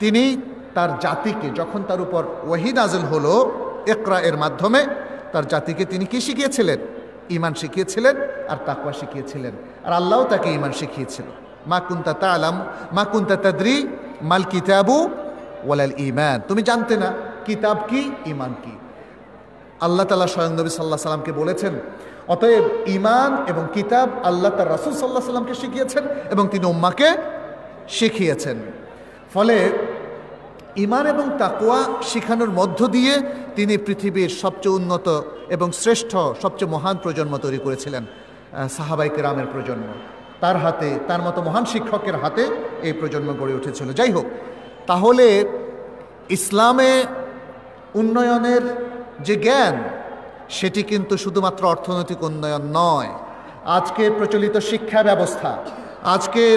তিনি তার জাতিকে, যখন তার উপর ওয়াহি নাযিল হলো ইকরা এর মাধ্যমে, তার জাতিকে তিনি কি শিখিয়েছিলেন? ঈমান শিখিয়েছিলেন আর তাকওয়া শিখিয়েছিলেন। আর আল্লাহও তাকে ঈমান শিখিয়েছিল। মা কুনতা তা'লাম মা কুনতা তাদরি মাল কিতাবু ওয়ালাল ঈমান, তুমি জানতে না কিতাব কি, ঈমান কি। আল্লাহ তাআলা স্বয়ং নবী সাল্লাল্লাহু আলাইহি সাল্লামকে বলেছেন, অতএব ঈমান এবং কিতাব আল্লাহ তার রাসূল সাল্লাল্লাহু আলাইহি সাল্লামকে শিখিয়েছেন এবং তিনি উম্মাহকে শিখিয়েছেন। ফলে ঈমান এবং তাকওয়া শিখানোর মধ্য দিয়ে তিনি পৃথিবীর সবচেয়ে উন্নত এবং শ্রেষ্ঠ, সবচেয়ে মহান প্রজন্ম তৈরি করেছিলেন, সাহাবায়ে কেরামের প্রজন্ম। তার হাতে, তার মতো মহান শিক্ষকের হাতে এই প্রজন্ম গড়ে উঠেছিল। যাই হোক, তাহলে ইসলামে উন্নয়নের যে জ্ঞান, সেটি কিন্তু শুধুমাত্র অর্থনৈতিক উন্নয়ন নয়। আজকে প্রচলিত শিক্ষা ব্যবস্থা, আজকের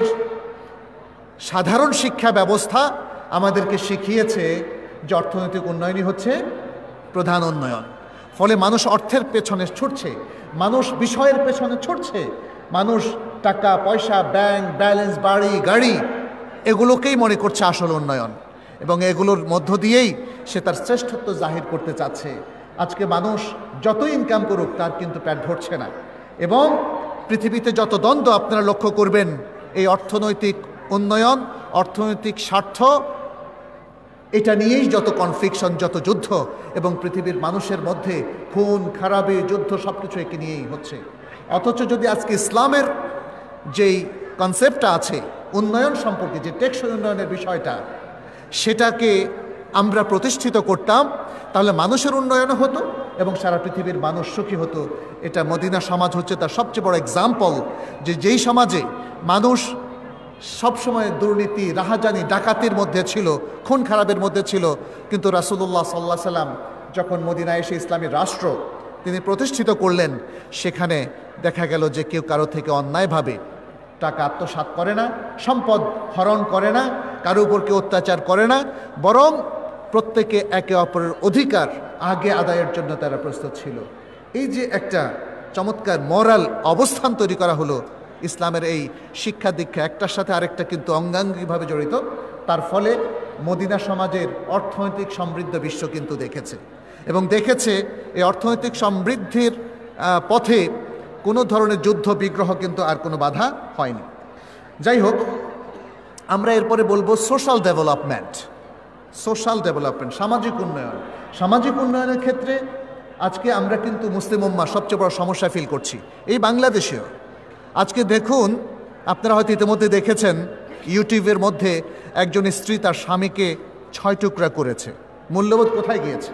সাধারণ শিক্ষা ব্যবস্থা আমাদেরকে শিখিয়েছে যে অর্থনৈতিক উন্নয়নই হচ্ছে প্রধান উন্নয়ন। ফলে মানুষ অর্থের পেছনে ছুটছে, মানুষ বিষয়ের পেছনে ছুটছে, মানুষ টাকা পয়সা, ব্যাংক ব্যালেন্স, বাড়ি গাড়ি, এগুলোকেই মনে করছে আসল উন্নয়ন, এবং এগুলোর মধ্য দিয়েই সে তার শ্রেষ্ঠত্ব জাহির করতে চাচ্ছে। আজকে মানুষ যত ইনকাম করুক তার কিন্তু পেট ভরছে না, এবং পৃথিবীতে যত দ্বন্দ্ব আপনারা লক্ষ্য করবেন, এই অর্থনৈতিক উন্নয়ন, অর্থনৈতিক স্বার্থ, এটা নিয়েই যত কনফ্লিকশন, যত যুদ্ধ, এবং পৃথিবীর মানুষের মধ্যে খুন খারাপি, যুদ্ধ, সব কিছু একে নিয়েই হচ্ছে। অথচ যদি আজকে ইসলামের যেই কনসেপ্টটা আছে উন্নয়ন সম্পর্কে, যে টেকসই উন্নয়নের বিষয়টা, সেটাকে আমরা প্রতিষ্ঠিত করতাম, তাহলে মানুষের উন্নয়নও হতো এবং সারা পৃথিবীর মানুষ সুখী হতো। এটা মদিনা সমাজ হচ্ছে তার সবচেয়ে বড় এক্সাম্পল, যে যেই সমাজে মানুষ সবসময় দুর্নীতি, রাহাজানি, ডাকাতির মধ্যে ছিল, খুন খারাপের মধ্যে ছিল, কিন্তু রাসূলুল্লাহ সাল্লাল্লাহু আলাইহি সাল্লাম যখন মদিনায় এসে ইসলামী রাষ্ট্র তিনি প্রতিষ্ঠিত করলেন, সেখানে দেখা গেল যে কেউ কারো থেকে অন্যায়ভাবে টাকা আত্মসাৎ করে না, সম্পদ হরণ করে না, কারো উপর কেউ অত্যাচার করে না, বরং প্রত্যেকে একে অপরের অধিকার আগে আদায়ের জন্য তারা প্রস্তুত ছিল। এই যে একটা চমৎকার মোরাল অবস্থান তৈরি করা হলো, ইসলামের এই শিক্ষা দীক্ষা একটার সাথে আরেকটা কিন্তু অঙ্গাঙ্গিভাবে জড়িত। তার ফলে মদিনা সমাজের অর্থনৈতিক সমৃদ্ধ বিশ্ব কিন্তু দেখেছে, এবং দেখেছে এই অর্থনৈতিক সমৃদ্ধির পথে কোনো ধরনের যুদ্ধ বিগ্রহ কিন্তু আর কোনো বাধা হয়নি। যাই হোক, আমরা এরপরে বলবো সোশ্যাল ডেভেলপমেন্ট। সোশ্যাল ডেভেলপমেন্ট, সামাজিক উন্নয়ন। সামাজিক উন্নয়নের ক্ষেত্রে আজকে আমরা কিন্তু মুসলিম উম্মাহ সবচেয়ে বড় সমস্যা ফিল করছি, এই বাংলাদেশেও। আজকে দেখুন, আপনারা হয়তো ইতিমধ্যে দেখেছেন, ইউটিউবের মধ্যে একজন স্ত্রী তার স্বামীকে ছয় টুকরা করেছে। মূল্যবোধ কোথায় গিয়েছে?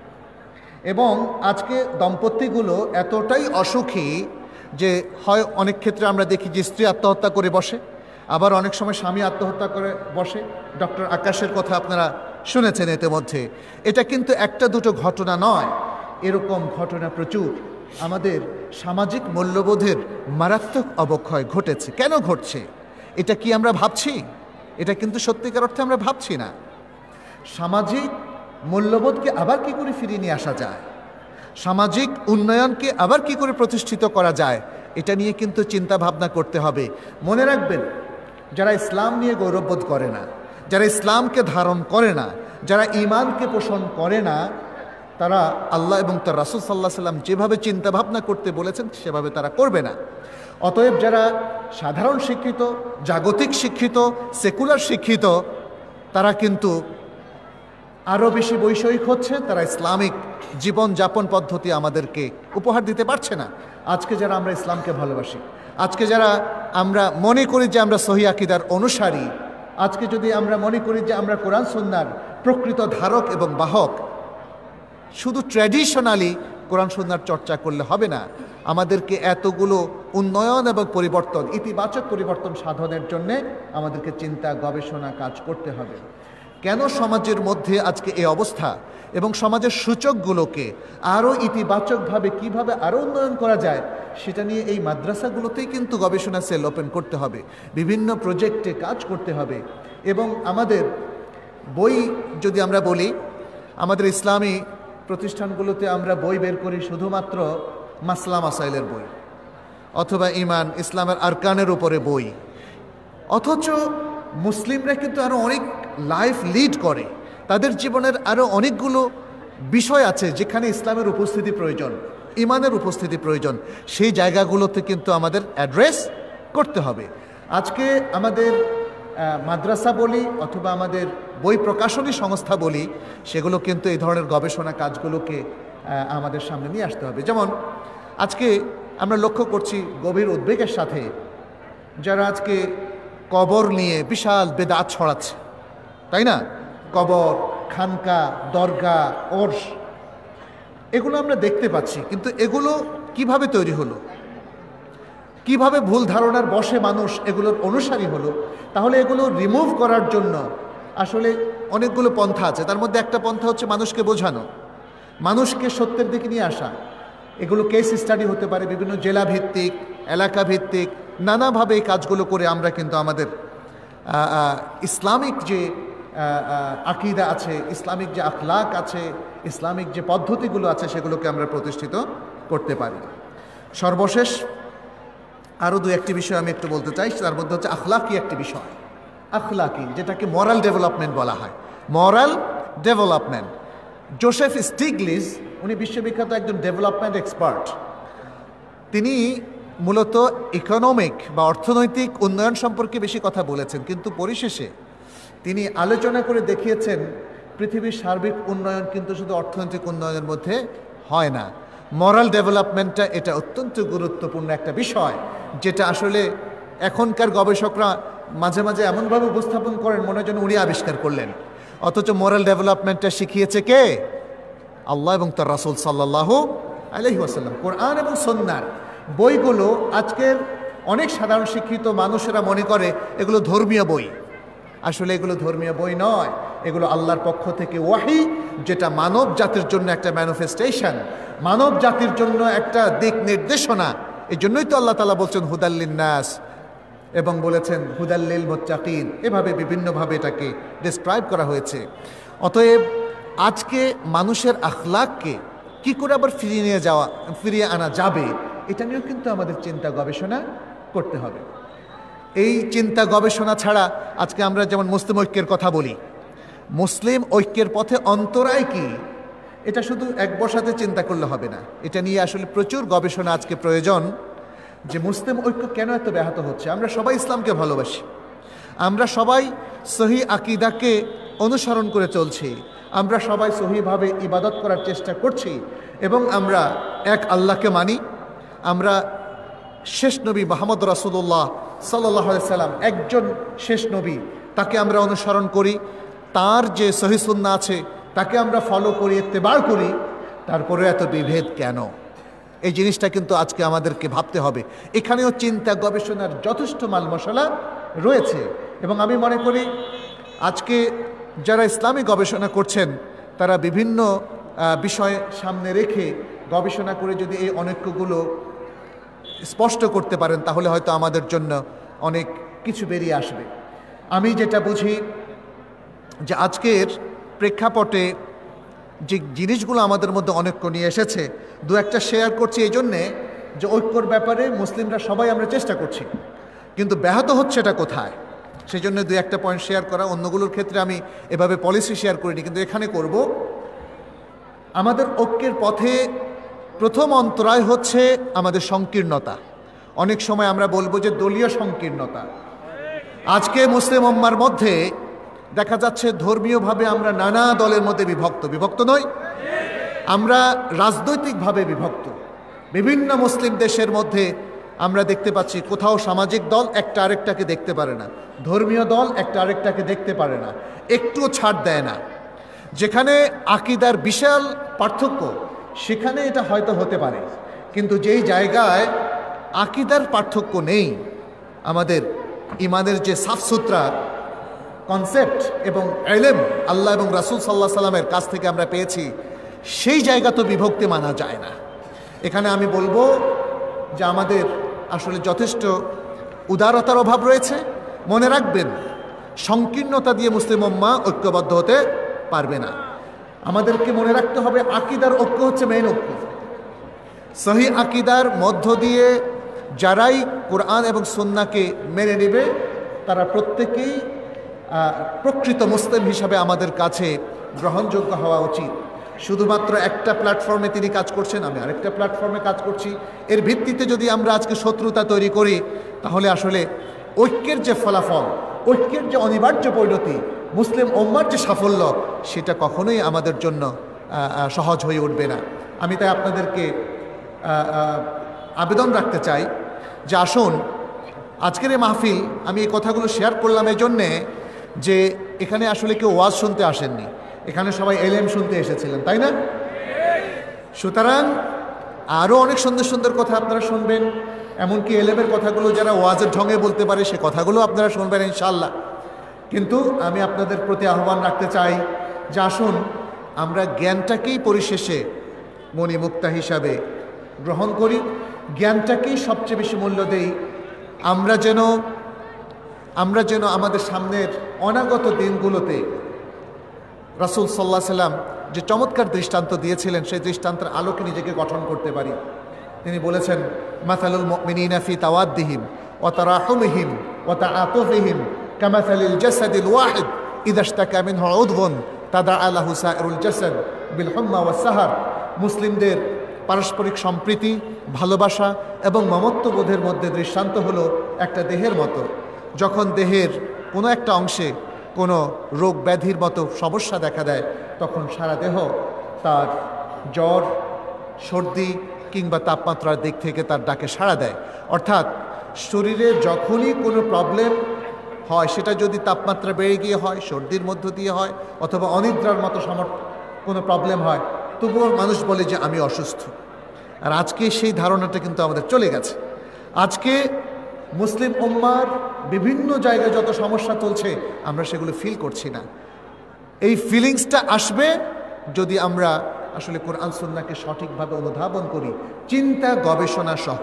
এবং আজকে দম্পতিগুলো এতটাই অসুখী যে হয় অনেক ক্ষেত্রে আমরা দেখি যে স্ত্রী আত্মহত্যা করে বসে, আবার অনেক সময় স্বামী আত্মহত্যা করে বসে। ডক্টর আকাশের কথা আপনারা শুনেছেন ইতিমধ্যে। এটা কিন্তু একটা দুটো ঘটনা নয়, এরকম ঘটনা প্রচুর। আমাদের সামাজিক মূল্যবোধের মারাত্মক অবক্ষয় ঘটেছে। কেন ঘটছে? এটা কি আমরা ভাবছি? এটা কিন্তু সত্যিকার অর্থে আমরা ভাবছি না। সামাজিক মূল্যবোধকে আবার কি করে ফিরিয়ে নিয়ে আসা যায়, সামাজিক উন্নয়নকে আবার কি করে প্রতিষ্ঠিত করা যায়, এটা নিয়ে কিন্তু চিন্তা ভাবনা করতে হবে। মনে রাখবেন, যারা ইসলাম নিয়ে গৌরববোধ করে না, যারা ইসলামকে ধারণ করে না, যারা ঈমানকে পোষণ করে না, তারা আল্লাহ এবং তার রাসূল সাল্লাল্লাহু আলাইহি সাল্লাম যেভাবে চিন্তা ভাবনা করতে বলেছেন সেভাবে তারা করবে না। অতএব যারা সাধারণ শিক্ষিত, জাগতিক শিক্ষিত, সেকুলার শিক্ষিত, তারা কিন্তু আরও বেশি বৈষয়িক হচ্ছে, তারা ইসলামিক জীবনযাপন পদ্ধতি আমাদেরকে উপহার দিতে পারছে না। আজকে যারা আমরা ইসলামকে ভালোবাসি, আজকে যারা আমরা মনে করি যে আমরা সহিহ আকীদার অনুসারী, আজকে যদি আমরা মনে করি যে আমরা কোরআন সুন্নাহর প্রকৃত ধারক এবং বাহক, শুধু ট্র্যাডিশনালি কোরআন সুন্নাহর চর্চা করলে হবে না। আমাদেরকে এতগুলো উন্নয়ন এবং পরিবর্তন, ইতিবাচক পরিবর্তন সাধনের জন্যে আমাদেরকে চিন্তা, গবেষণা, কাজ করতে হবে। কেন সমাজের মধ্যে আজকে এই অবস্থা, এবং সমাজের সূচকগুলোকে আরও ইতিবাচকভাবে কিভাবে আরও উন্নয়ন করা যায়, সেটা নিয়ে এই মাদ্রাসাগুলোতেই কিন্তু গবেষণা সেল ওপেন করতে হবে, বিভিন্ন প্রজেক্টে কাজ করতে হবে। এবং আমাদের বই যদি আমরা বলি, আমাদের ইসলামী প্রতিষ্ঠানগুলোতে আমরা বই বের করি শুধুমাত্র মাসলা মাসাইলের বই, অথবা ঈমান, ইসলামের আরকানের উপরে বই। অথচ মুসলিমরা কিন্তু আরও অনেক লাইফ লিড করে, তাদের জীবনের আরও অনেকগুলো বিষয় আছে যেখানে ইসলামের উপস্থিতি প্রয়োজন, ইমানের উপস্থিতি প্রয়োজন, সেই জায়গাগুলোতে কিন্তু আমাদের অ্যাড্রেস করতে হবে। আজকে আমাদের মাদ্রাসা বলি অথবা আমাদের বই প্রকাশনী সংস্থা বলি, সেগুলো কিন্তু এই ধরনের গবেষণা কাজগুলোকে আমাদের সামনে নিয়ে আসতে হবে। যেমন আজকে আমরা লক্ষ্য করছি গভীর উদ্বেগের সাথে যারা আজকে কবর নিয়ে বিশাল বেদাত ছড়াচ্ছে, তাই না? কবর, খানকা, দরগা, ওরস, এগুলো আমরা দেখতে পাচ্ছি, কিন্তু এগুলো কিভাবে তৈরি হলো, কিভাবে ভুল ধারণার বশে মানুষ এগুলোর অনুসারী হলো? তাহলে এগুলো রিমুভ করার জন্য আসলে অনেকগুলো পন্থা আছে। তার মধ্যে একটা পন্থা হচ্ছে মানুষকে বোঝানো, মানুষকে সত্যের দিকে নিয়ে আসা। এগুলো কেস স্টাডি হতে পারে, বিভিন্ন জেলা ভিত্তিক, এলাকা ভিত্তিক, নানাভাবে এই কাজগুলো করে আমরা কিন্তু আমাদের ইসলামিক যে আকিদা আছে, ইসলামিক যে আখলাক আছে, ইসলামিক যে পদ্ধতিগুলো আছে, সেগুলোকে আমরা প্রতিষ্ঠিত করতে পারি। সর্বশেষ আরও দু একটি বিষয় আমি একটু বলতে চাই। তার মধ্যে হচ্ছে আখলাকি একটি বিষয়, আখলাকি, যেটাকে মরাল ডেভেলপমেন্ট বলা হয়, মরাল ডেভেলপমেন্ট। জোসেফ স্টিগলিজ, উনি বিশ্ববিখ্যাত একজন ডেভেলপমেন্ট এক্সপার্ট। তিনি মূলত ইকোনমিক বা অর্থনৈতিক উন্নয়ন সম্পর্কে বেশি কথা বলেছেন, কিন্তু পরিশেষে তিনি আলোচনা করে দেখিয়েছেন পৃথিবীর সার্বিক উন্নয়ন কিন্তু শুধু অর্থনৈতিক উন্নয়নের মধ্যে হয় না। মরাল ডেভেলপমেন্টটা এটা অত্যন্ত গুরুত্বপূর্ণ একটা বিষয়, যেটা আসলে এখনকার গবেষকরা মাঝে মাঝে এমনভাবে উপস্থাপন করেন মনে হয় যেন উনি আবিষ্কার করলেন, অথচ মোরাল ডেভেলপমেন্টটা শিখিয়েছে কে? আল্লাহ এবং তার রাসূল সাল্লাল্লাহু আলাইহি ওয়াসাল্লাম। কোরআন এবং সুন্নাহর বইগুলো আজকের অনেক সাধারণ শিক্ষিত মানুষেরা মনে করে এগুলো ধর্মীয় বই। আসলে এগুলো ধর্মীয় বই নয়, এগুলো আল্লাহর পক্ষ থেকে ওয়াহি, যেটা মানব জাতির জন্য একটা ম্যানিফেস্টেশন, মানব জাতির জন্য একটা দিক নির্দেশনা। এই জন্যই তো আল্লাহ তাআলা বলছেন হুদাল্লিন নাস, এবং বলেছেন হুদাল্লিল মুত্তাকিন, এভাবে বিভিন্নভাবে এটাকে ডেসক্রাইব করা হয়েছে। অতএব আজকে মানুষের আখলাককে কি করে আবার ফিরিয়ে নিয়ে যাওয়া, ফিরিয়ে আনা যাবে, এটা নিয়েও কিন্তু আমাদের চিন্তা গবেষণা করতে হবে। এই চিন্তা গবেষণা ছাড়া আজকে আমরা যেমন মুসলিম ঐক্যের কথা বলি, মুসলিম ঐক্যের পথে অন্তরায় কি, এটা শুধু এক বসাতে চিন্তা করলে হবে না, এটা নিয়ে আসলে প্রচুর গবেষণা আজকে প্রয়োজন। যে মুসলিম ঐক্য কেন এত ব্যাহত হচ্ছে? আমরা সবাই ইসলামকে ভালোবাসি, আমরা সবাই সহি আকিদাকে অনুসরণ করে চলছি, আমরা সবাই সহিভাবে ইবাদত করার চেষ্টা করছি, এবং আমরা এক আল্লাহকে মানি। আমরা শেষ নবী মুহাম্মদ রাসূলুল্লাহ সাল্লাল্লাহু আলাইহি সাল্লাম একজন শেষ নবী, তাকে আমরা অনুসরণ করি, তার যে সহি সুন্নাহ আছে তাকে আমরা ফলো করি, ইত্তেবা করি। তারপরে এত বিভেদ কেন? এই জিনিসটা কিন্তু আজকে আমাদেরকে ভাবতে হবে। এখানেও চিন্তা গবেষণার যথেষ্ট মাল মশলা রয়েছে, এবং আমি মনে করি আজকে যারা ইসলামী গবেষণা করছেন তারা বিভিন্ন বিষয় সামনে রেখে গবেষণা করে যদি এই অনেকগুলো স্পষ্ট করতে পারেন, তাহলে হয়তো আমাদের জন্য অনেক কিছু বেরিয়ে আসবে। আমি যেটা বুঝি যে আজকের প্রেক্ষাপটে যে জিনিসগুলো আমাদের মধ্যে অনৈক্য নিয়ে এসেছে, দু একটা শেয়ার করছি এই জন্যে যে ঐক্যর ব্যাপারে মুসলিমরা সবাই আমরা চেষ্টা করছি, কিন্তু ব্যাহত হচ্ছে এটা কোথায়, সেই জন্য দু একটা পয়েন্ট শেয়ার করা। অন্যগুলোর ক্ষেত্রে আমি এভাবে পলিসি শেয়ার করিনি, কিন্তু এখানে করব। আমাদের ঐক্যের পথে প্রথম অন্তরায় হচ্ছে আমাদের সংকীর্ণতা। অনেক সময় আমরা বলবো যে দলীয় সংকীর্ণতা। আজকে মুসলিম উম্মার মধ্যে দেখা যাচ্ছে ধর্মীয়ভাবে আমরা নানা দলের মধ্যে বিভক্ত, বিভক্ত নই, আমরা রাজনৈতিকভাবে বিভক্ত। বিভিন্ন মুসলিম দেশের মধ্যে আমরা দেখতে পাচ্ছি কোথাও সামাজিক দল একটা আরেকটাকে দেখতে পারে না, ধর্মীয় দল একটা আরেকটাকে দেখতে পারে না, একটুও ছাড় দেয় না। যেখানে আকিদার বিশাল পার্থক্য সেখানে এটা হয়তো হতে পারে, কিন্তু যেই জায়গায় আকিদার পার্থক্য নেই, আমাদের ইমানের যে সাফসুতরা কনসেপ্ট এবং ইলম আল্লাহ এবং রাসূল সাল্লাল্লাহু আলাইহি সাল্লামের কাছ থেকে আমরা পেয়েছি, সেই জায়গা তো বিভক্তি মানা যায় না। এখানে আমি বলবো যে আমাদের আসলে যথেষ্ট উদারতার অভাব রয়েছে। মনে রাখবেন, সংকীর্ণতা দিয়ে মুসলিম উম্মাহ ঐক্যবদ্ধ হতে পারবে না। আমাদেরকে মনে রাখতে হবে আকিদার ঐক্য হচ্ছে মেইন ঐক্য। সহি আকিদার মধ্য দিয়ে যারাই কোরআন এবং সুন্নাহকে মেনে নেবে তারা প্রত্যেকেই প্রকৃত মুসলিম হিসাবে আমাদের কাছে গ্রহণযোগ্য হওয়া উচিত। শুধুমাত্র একটা প্ল্যাটফর্মে তিনি কাজ করছেন, আমি আরেকটা প্ল্যাটফর্মে কাজ করছি, এর ভিত্তিতে যদি আমরা আজকে শত্রুতা তৈরি করি, তাহলে আসলে ঐক্যের যে ফলাফল, ঐক্যের যে অনিবার্য পরিণতি, মুসলিম উম্মার যে সাফল্য, সেটা কখনোই আমাদের জন্য সহজ হয়ে উঠবে না। আমি তাই আপনাদেরকে আবেদন রাখতে চাই যে আসুন আজকের এই মাহফিল, আমি এই কথাগুলো শেয়ার করলাম এই জন্যে যে এখানে আসলে কেউ ওয়াজ শুনতে আসেননি, এখানে সবাই এলএম শুনতে এসেছিলেন, তাই না? সুতরাং আরও অনেক সুন্দর সুন্দর কথা আপনারা শুনবেন, এমনকি এলএমের কথাগুলো যারা ওয়াজের ঢঙে বলতে পারে সে কথাগুলো আপনারা শুনবেন ইনশাআল্লাহ। কিন্তু আমি আপনাদের প্রতি আহ্বান রাখতে চাই যে আসুন আমরা জ্ঞানটাকেই পরিশেষে মণিমুক্তা হিসাবে গ্রহণ করি, জ্ঞানটাকেই সবচেয়ে বেশি মূল্য দেই। আমরা যেন আমরা যেন আমাদের সামনের অনাগত দিনগুলোতে রাসূল সাল্লাল্লাহু আলাইহি সাল্লাম যে চমৎকার দৃষ্টান্ত দিয়েছিলেন, সেই দৃষ্টান্তের আলোকে নিজেকে গঠন করতে পারি। তিনি বলেছেন, মাসালুল মুমিনিনা ফি তাওয়াদ্দিহিম ওয়া তারাহুমিহিম ওয়া তাআতুফিহিম কামাসালিল জাসাদিল ওয়াহিদ ইযা ইশতাকা মিনহু উদওয়ুন তাদাআ লাহু সাইরুল জাসাদ বিল হুম্মা ওয়াস সাহার। মুসলিমদের পারস্পরিক সম্প্রীতি, ভালোবাসা এবং মমত্ববোধের মধ্যে দৃষ্টান্ত হলো একটা দেহের মতো। যখন দেহের কোনো একটা অংশে কোনো রোগ ব্যাধির মতো সমস্যা দেখা দেয়, তখন সারা দেহ তার জ্বর, সর্দি কিংবা তাপমাত্রার দিক থেকে তার ডাকে সাড়া দেয়। অর্থাৎ শরীরে যখনই কোনো প্রবলেম হয়, সেটা যদি তাপমাত্রা বেড়ে গিয়ে হয়, সর্দির মধ্য দিয়ে হয়, অথবা অনিদ্রার মতো সমর কোনো প্রবলেম হয়, তবুও মানুষ বলে যে আমি অসুস্থ। আর আজকে সেই ধারণাটা কিন্তু আমাদের চলে গেছে। আজকে মুসলিম উম্মার বিভিন্ন জায়গায় যত সমস্যা চলছে, আমরা সেগুলো ফিল করছি না। এই ফিলিংসটা আসবে যদি আমরা আসলে কোরআন সুন্নাহকে সঠিকভাবে অনুধাবন করি, চিন্তা গবেষণা সহ।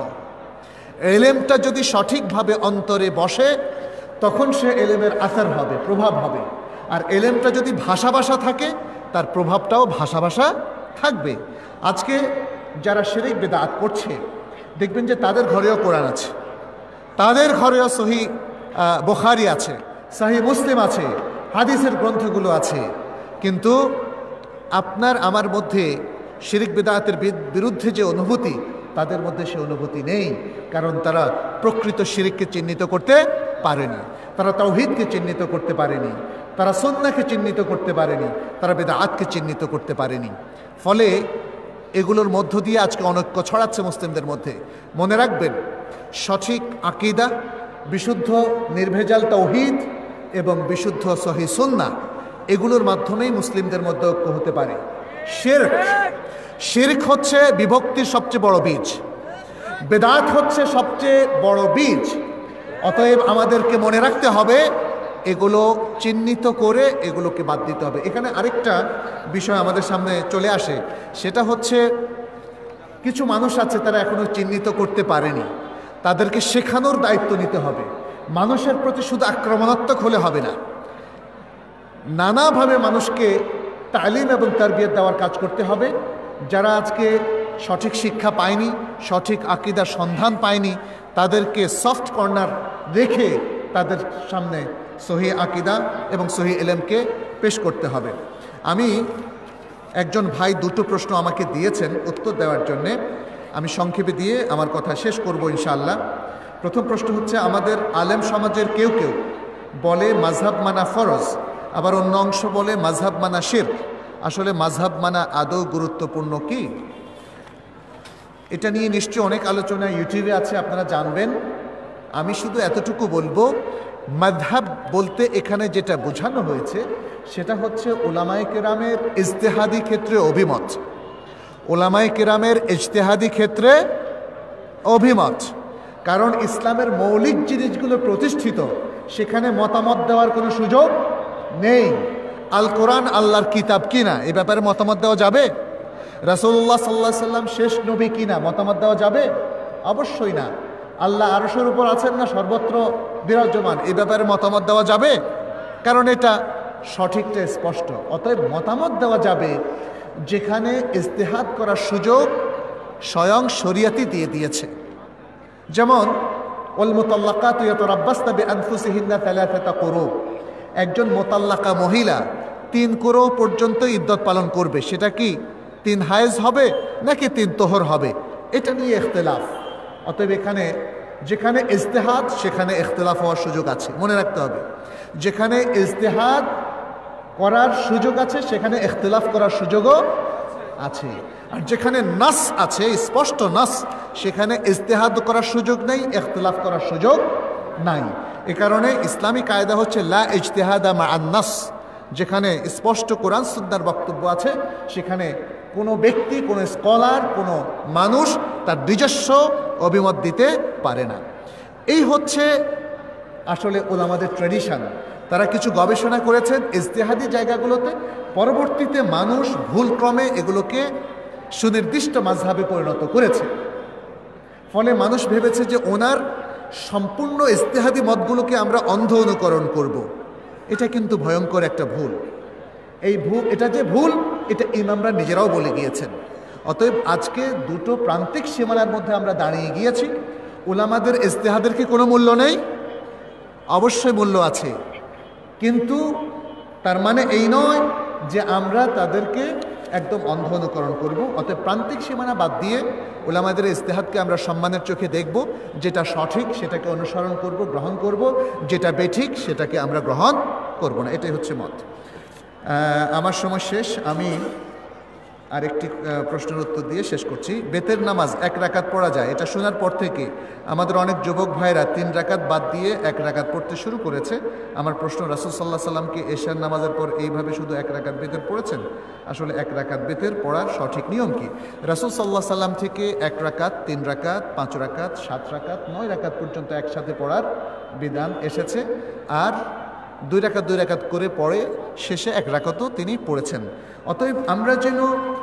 এলেমটা যদি সঠিকভাবে অন্তরে বসে, তখন সে এলেমের আসার হবে, প্রভাব হবে। আর এলেমটা যদি ভাষা ভাষা থাকে, তার প্রভাবটাও ভাষা ভাষা থাকবে। আজকে যারা শিরক বিদআত করছে, দেখবেন যে তাদের ঘরেও কোরআন আছে, তাদের ঘরেও সহি বুখারী আছে, সহিহ মুসলিম আছে, হাদিসের গ্রন্থগুলো আছে, কিন্তু আপনার আমার মধ্যে শিরক বিদআতের বিরুদ্ধে যে অনুভূতি, তাদের মধ্যে সে অনুভূতি নেই। কারণ তারা প্রকৃত শিরককে চিহ্নিত করতে পারেনি, তারা তাওহীদকে চিহ্নিত করতে পারেনি, তারা সুন্নাহকে চিহ্নিত করতে পারেনি, তারা বিদআতকে চিহ্নিত করতে পারেনি। ফলে এগুলোর মধ্য দিয়ে আজকে অনৈক্য ছড়াচ্ছে মুসলিমদের মধ্যে। মনে রাখবেন, সঠিক আকীদা, বিশুদ্ধ নির্ভেজাল তাওহীদ এবং বিশুদ্ধ সহিহ সুন্নাহ, এগুলোর মাধ্যমেই মুসলিমদের মধ্যে ঐক্য হতে পারে। শিরক শিরক হচ্ছে বিভক্তির সবচেয়ে বড় বীজ, বিদআত হচ্ছে সবচেয়ে বড় বীজ। অতএব আমাদেরকে মনে রাখতে হবে, এগুলো চিহ্নিত করে এগুলোকে বাদ দিতে হবে। এখানে আরেকটা বিষয় আমাদের সামনে চলে আসে, সেটা হচ্ছে কিছু মানুষ আছে তারা এখনো চিহ্নিত করতে পারেনি, তাদেরকে শেখানোর দায়িত্ব নিতে হবে। মানুষের প্রতি শুধু আক্রমণাত্মক হলে হবে না, নানাভাবে মানুষকে তালিম এবং তারবিয়ত দেওয়ার কাজ করতে হবে। যারা আজকে সঠিক শিক্ষা পায়নি, সঠিক আকীদার সন্ধান পায়নি, তাদেরকে সফট কর্নার রেখে তাদের সামনে সহিহ আকীদা এবং সহিহ ইলমকে পেশ করতে হবে। আমি একজন ভাই দুটো প্রশ্ন আমাকে দিয়েছেন উত্তর দেওয়ার জন্যে, আমি সংক্ষেপে দিয়ে আমার কথা শেষ করব ইনশাআল্লাহ। প্রথম প্রশ্ন হচ্ছে, আমাদের আলেম সমাজের কেউ কেউ বলে মাযহাব মানা ফরজ, আবার অন্য অংশ বলে মাযহাব মানা শিরক। আসলে মাযহাব মানা আদৌ গুরুত্বপূর্ণ কি? এটা নিয়ে নিশ্চয়ই অনেক আলোচনা ইউটিউবে আছে, আপনারা জানবেন। আমি শুধু এতটুকু বলবো, মাযহাব বলতে এখানে যেটা বোঝানো হয়েছে সেটা হচ্ছে উলামায়ে কেরামের ইজতিহাদি ক্ষেত্রে অভিমত, উলামায়ে কেরামের ইজতিহাদি ক্ষেত্রে অভিমত। কারণ ইসলামের মৌলিক জিনিসগুলো প্রতিষ্ঠিত, সেখানে মতামত দেওয়ার কোনো সুযোগ নেই। আল কোরআন আল্লাহর কিতাব কিনা, এ ব্যাপারে মতামত দেওয়া যাবে? রাসূলুল্লাহ সাল্লাল্লাহু আলাইহি সাল্লাম শেষ নবী কিনা, মতামত দেওয়া যাবে? অবশ্যই না। আল্লাহ আরশের উপর আছেন না সর্বত্র বিরাজমান, এই ব্যাপারে মতামত দেওয়া যাবে? কারণ এটা সঠিকটা স্পষ্ট। অতএব মতামত দেওয়া যাবে যেখানে ইজতিহাদ করার সুযোগ স্বয়ং শরীয়তই দিয়ে দিয়েছে। যেমন ওয়াল মুতাল্লাকাতু ইয়াতারাব্বাসনা বিআনফুসিহিন্না সালাসাতা কুরু, একজন মোতাল্লাকা মহিলা তিন কোরো পর্যন্ত ইদ্যত পালন করবে, সেটা কি তিন হায়েজ হবে নাকি তিন তোহর হবে, এটা নিয়ে ইখতিলাফ। অতএব এখানে যেখানে ইজতিহাদ সেখানে ইখতিলাফ হওয়ার সুযোগ আছে, মনে রাখতে হবে। যেখানে ইজতিহাদ করার সুযোগ আছে সেখানে ইখতিলাফ করার সুযোগও আছে, আর যেখানে নাস আছে, স্পষ্ট নাস, সেখানে ইজতিহাদ করার সুযোগ নেই, ইখতিলাফ করার সুযোগ নাই। এ কারণে ইসলামী কায়দা হচ্ছে লা ইজতিহাদা মা'আন নাস। যেখানে স্পষ্ট কোরআন সুন্নাহর বক্তব্য আছে সেখানে কোনো ব্যক্তি, কোনো স্কলার, কোনো মানুষ তার নিজস্ব অভিমত দিতে পারে না। এই হচ্ছে আসলে ওলামাদের ট্র্যাডিশন। তারা কিছু গবেষণা করেছেন ইজতিহাদি জায়গাগুলোতে, পরবর্তীতে মানুষ ভুলক্রমে এগুলোকে সুনির্দিষ্ট মাযহাবে পরিণত করেছে। ফলে মানুষ ভেবেছে যে ওনার সম্পূর্ণ ইজতিহাদি মতগুলোকে আমরা অন্ধ অনুকরণ করব। এটা কিন্তু ভয়ঙ্কর একটা ভুল। এই ভুল, এটা যে ভুল, এটা ইমামরা নিজেরাও বলে গিয়েছেন। অতএব আজকে দুটো প্রান্তিক সীমানার মধ্যে আমরা দাঁড়িয়ে গিয়েছি। উলামাদের ইজতিহাদের কি কোনো মূল্য নেই? অবশ্যই মূল্য আছে, কিন্তু তার মানে এই নয় যে আমরা তাদেরকে একদম অন্ধ অনুকরণ করব। অতএব প্রান্তিক সীমানা বাদ দিয়ে উলামাদের ইজতিহাদকে আমরা সম্মানের চোখে দেখব, যেটা সঠিক সেটাকে অনুসরণ করব, গ্রহণ করব, যেটা বেঠিক সেটাকে আমরা গ্রহণ করব না। এটাই হচ্ছে মত। আমার সময় শেষ, আমি আরেকটি প্রশ্নের উত্তর দিয়ে শেষ করছি। বেতের নামাজ এক রাকাত পড়া যায়, এটা শোনার পর থেকে আমাদের অনেক যুবক ভাইরা তিন রাকাত বাদ দিয়ে এক রাকাত পড়তে শুরু করেছে। আমার প্রশ্ন, রাসূল সাল্লাল্লাহু আলাইহি সাল্লামকে এশার নামাজের পর এইভাবে শুধু এক রাকাত বেতের পড়েছেন? আসলে এক রাকাত বেতের পড়ার সঠিক নিয়ম কি? রাসূল সাল্লাল্লাহু আলাইহি সাল্লাম থেকে এক রাকাত, তিন রাকাত, পাঁচ রাকাত, সাত রাকাত, নয় রাকাত পর্যন্ত একসাথে পড়ার বিধান এসেছে। আর দুই রাকাত দুই রাকাত করে পড়ে শেষে এক রাকাতও তিনি পড়েছেন। অতএব আমরা যেন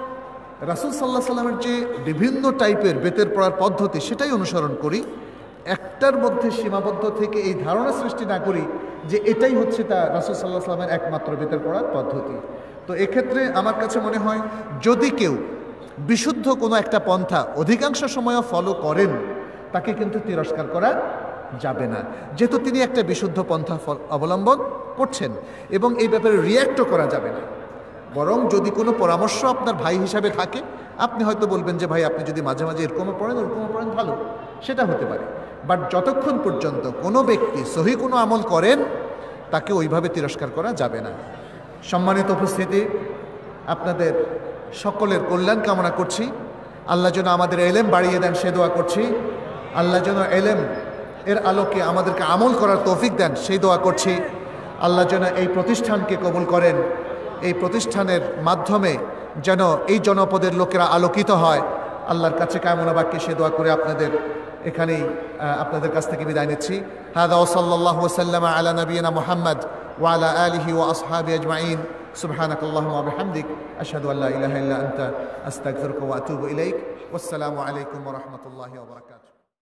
রাসূল সাল্লাল্লাহু আলাইহি সাল্লামের যে বিভিন্ন টাইপের বেতের পড়ার পদ্ধতি সেটাই অনুসরণ করি, একটার মধ্যে সীমাবদ্ধ থেকে এই ধারণা সৃষ্টি না করি যে এটাই হচ্ছে তা রাসূল সাল্লাল্লাহু আলাইহি সাল্লামের একমাত্র বেতের পড়ার পদ্ধতি। তো এক্ষেত্রে আমার কাছে মনে হয় যদি কেউ বিশুদ্ধ কোনো একটা পন্থা অধিকাংশ সময়ও ফলো করেন তাকে কিন্তু তিরস্কার করা যাবে না, যেহেতু তিনি একটা বিশুদ্ধ পন্থা অবলম্বন করছেন, এবং এই ব্যাপারে রিয়্যাক্টও করা যাবে না। বরং যদি কোনো পরামর্শ আপনার ভাই হিসাবে থাকে, আপনি হয়তো বলবেন যে ভাই আপনি যদি মাঝে মাঝে এরকমও পড়েন ওরকমও পড়েন, ভালো, সেটা হতে পারে। বাট যতক্ষণ পর্যন্ত কোনো ব্যক্তি সহি কোনো আমল করেন তাকে ওইভাবে তিরস্কার করা যাবে না। সম্মানিত উপস্থিতি, আপনাদের সকলের কল্যাণ কামনা করছি। আল্লাহ যেন আমাদের এলেম বাড়িয়ে দেন সে দোয়া করছি। আল্লাহ যেন এলেম এর আলোকে আমাদেরকে আমল করার তৌফিক দেন সেই দোয়া করছি। আল্লাহ যেন এই প্রতিষ্ঠানকে কবুল করেন, এই প্রতিষ্ঠানের মাধ্যমে যেন এই জনপদের লোকেরা আলোকিত হয়। আল্লাহর কাছে কামনা বাক্যে সে দোয়া করে আপনাদের এখানেই আপনাদের কাছ থেকে বিদায় নিচ্ছি। হাদা ওয়া সাল্লাল্লাহু ওয়া সাল্লামা আলা নবিয়িনা মুহাম্মদ ওয়া আলা আলিহি ওয়া আসহাবিহি আজমাইন। সুবহানাকাল্লাহুম্মা ওয়া বিহামদিক আশহাদু আল্লা ইলাহা ইল্লা আনতা আস্তাগফিরুকা ওয়া আতুবু ইলাইক। ওয়াসসালামু আলাইকুম ওয়া রাহমাতুল্লাহি ওয়া বারাকাতুহু।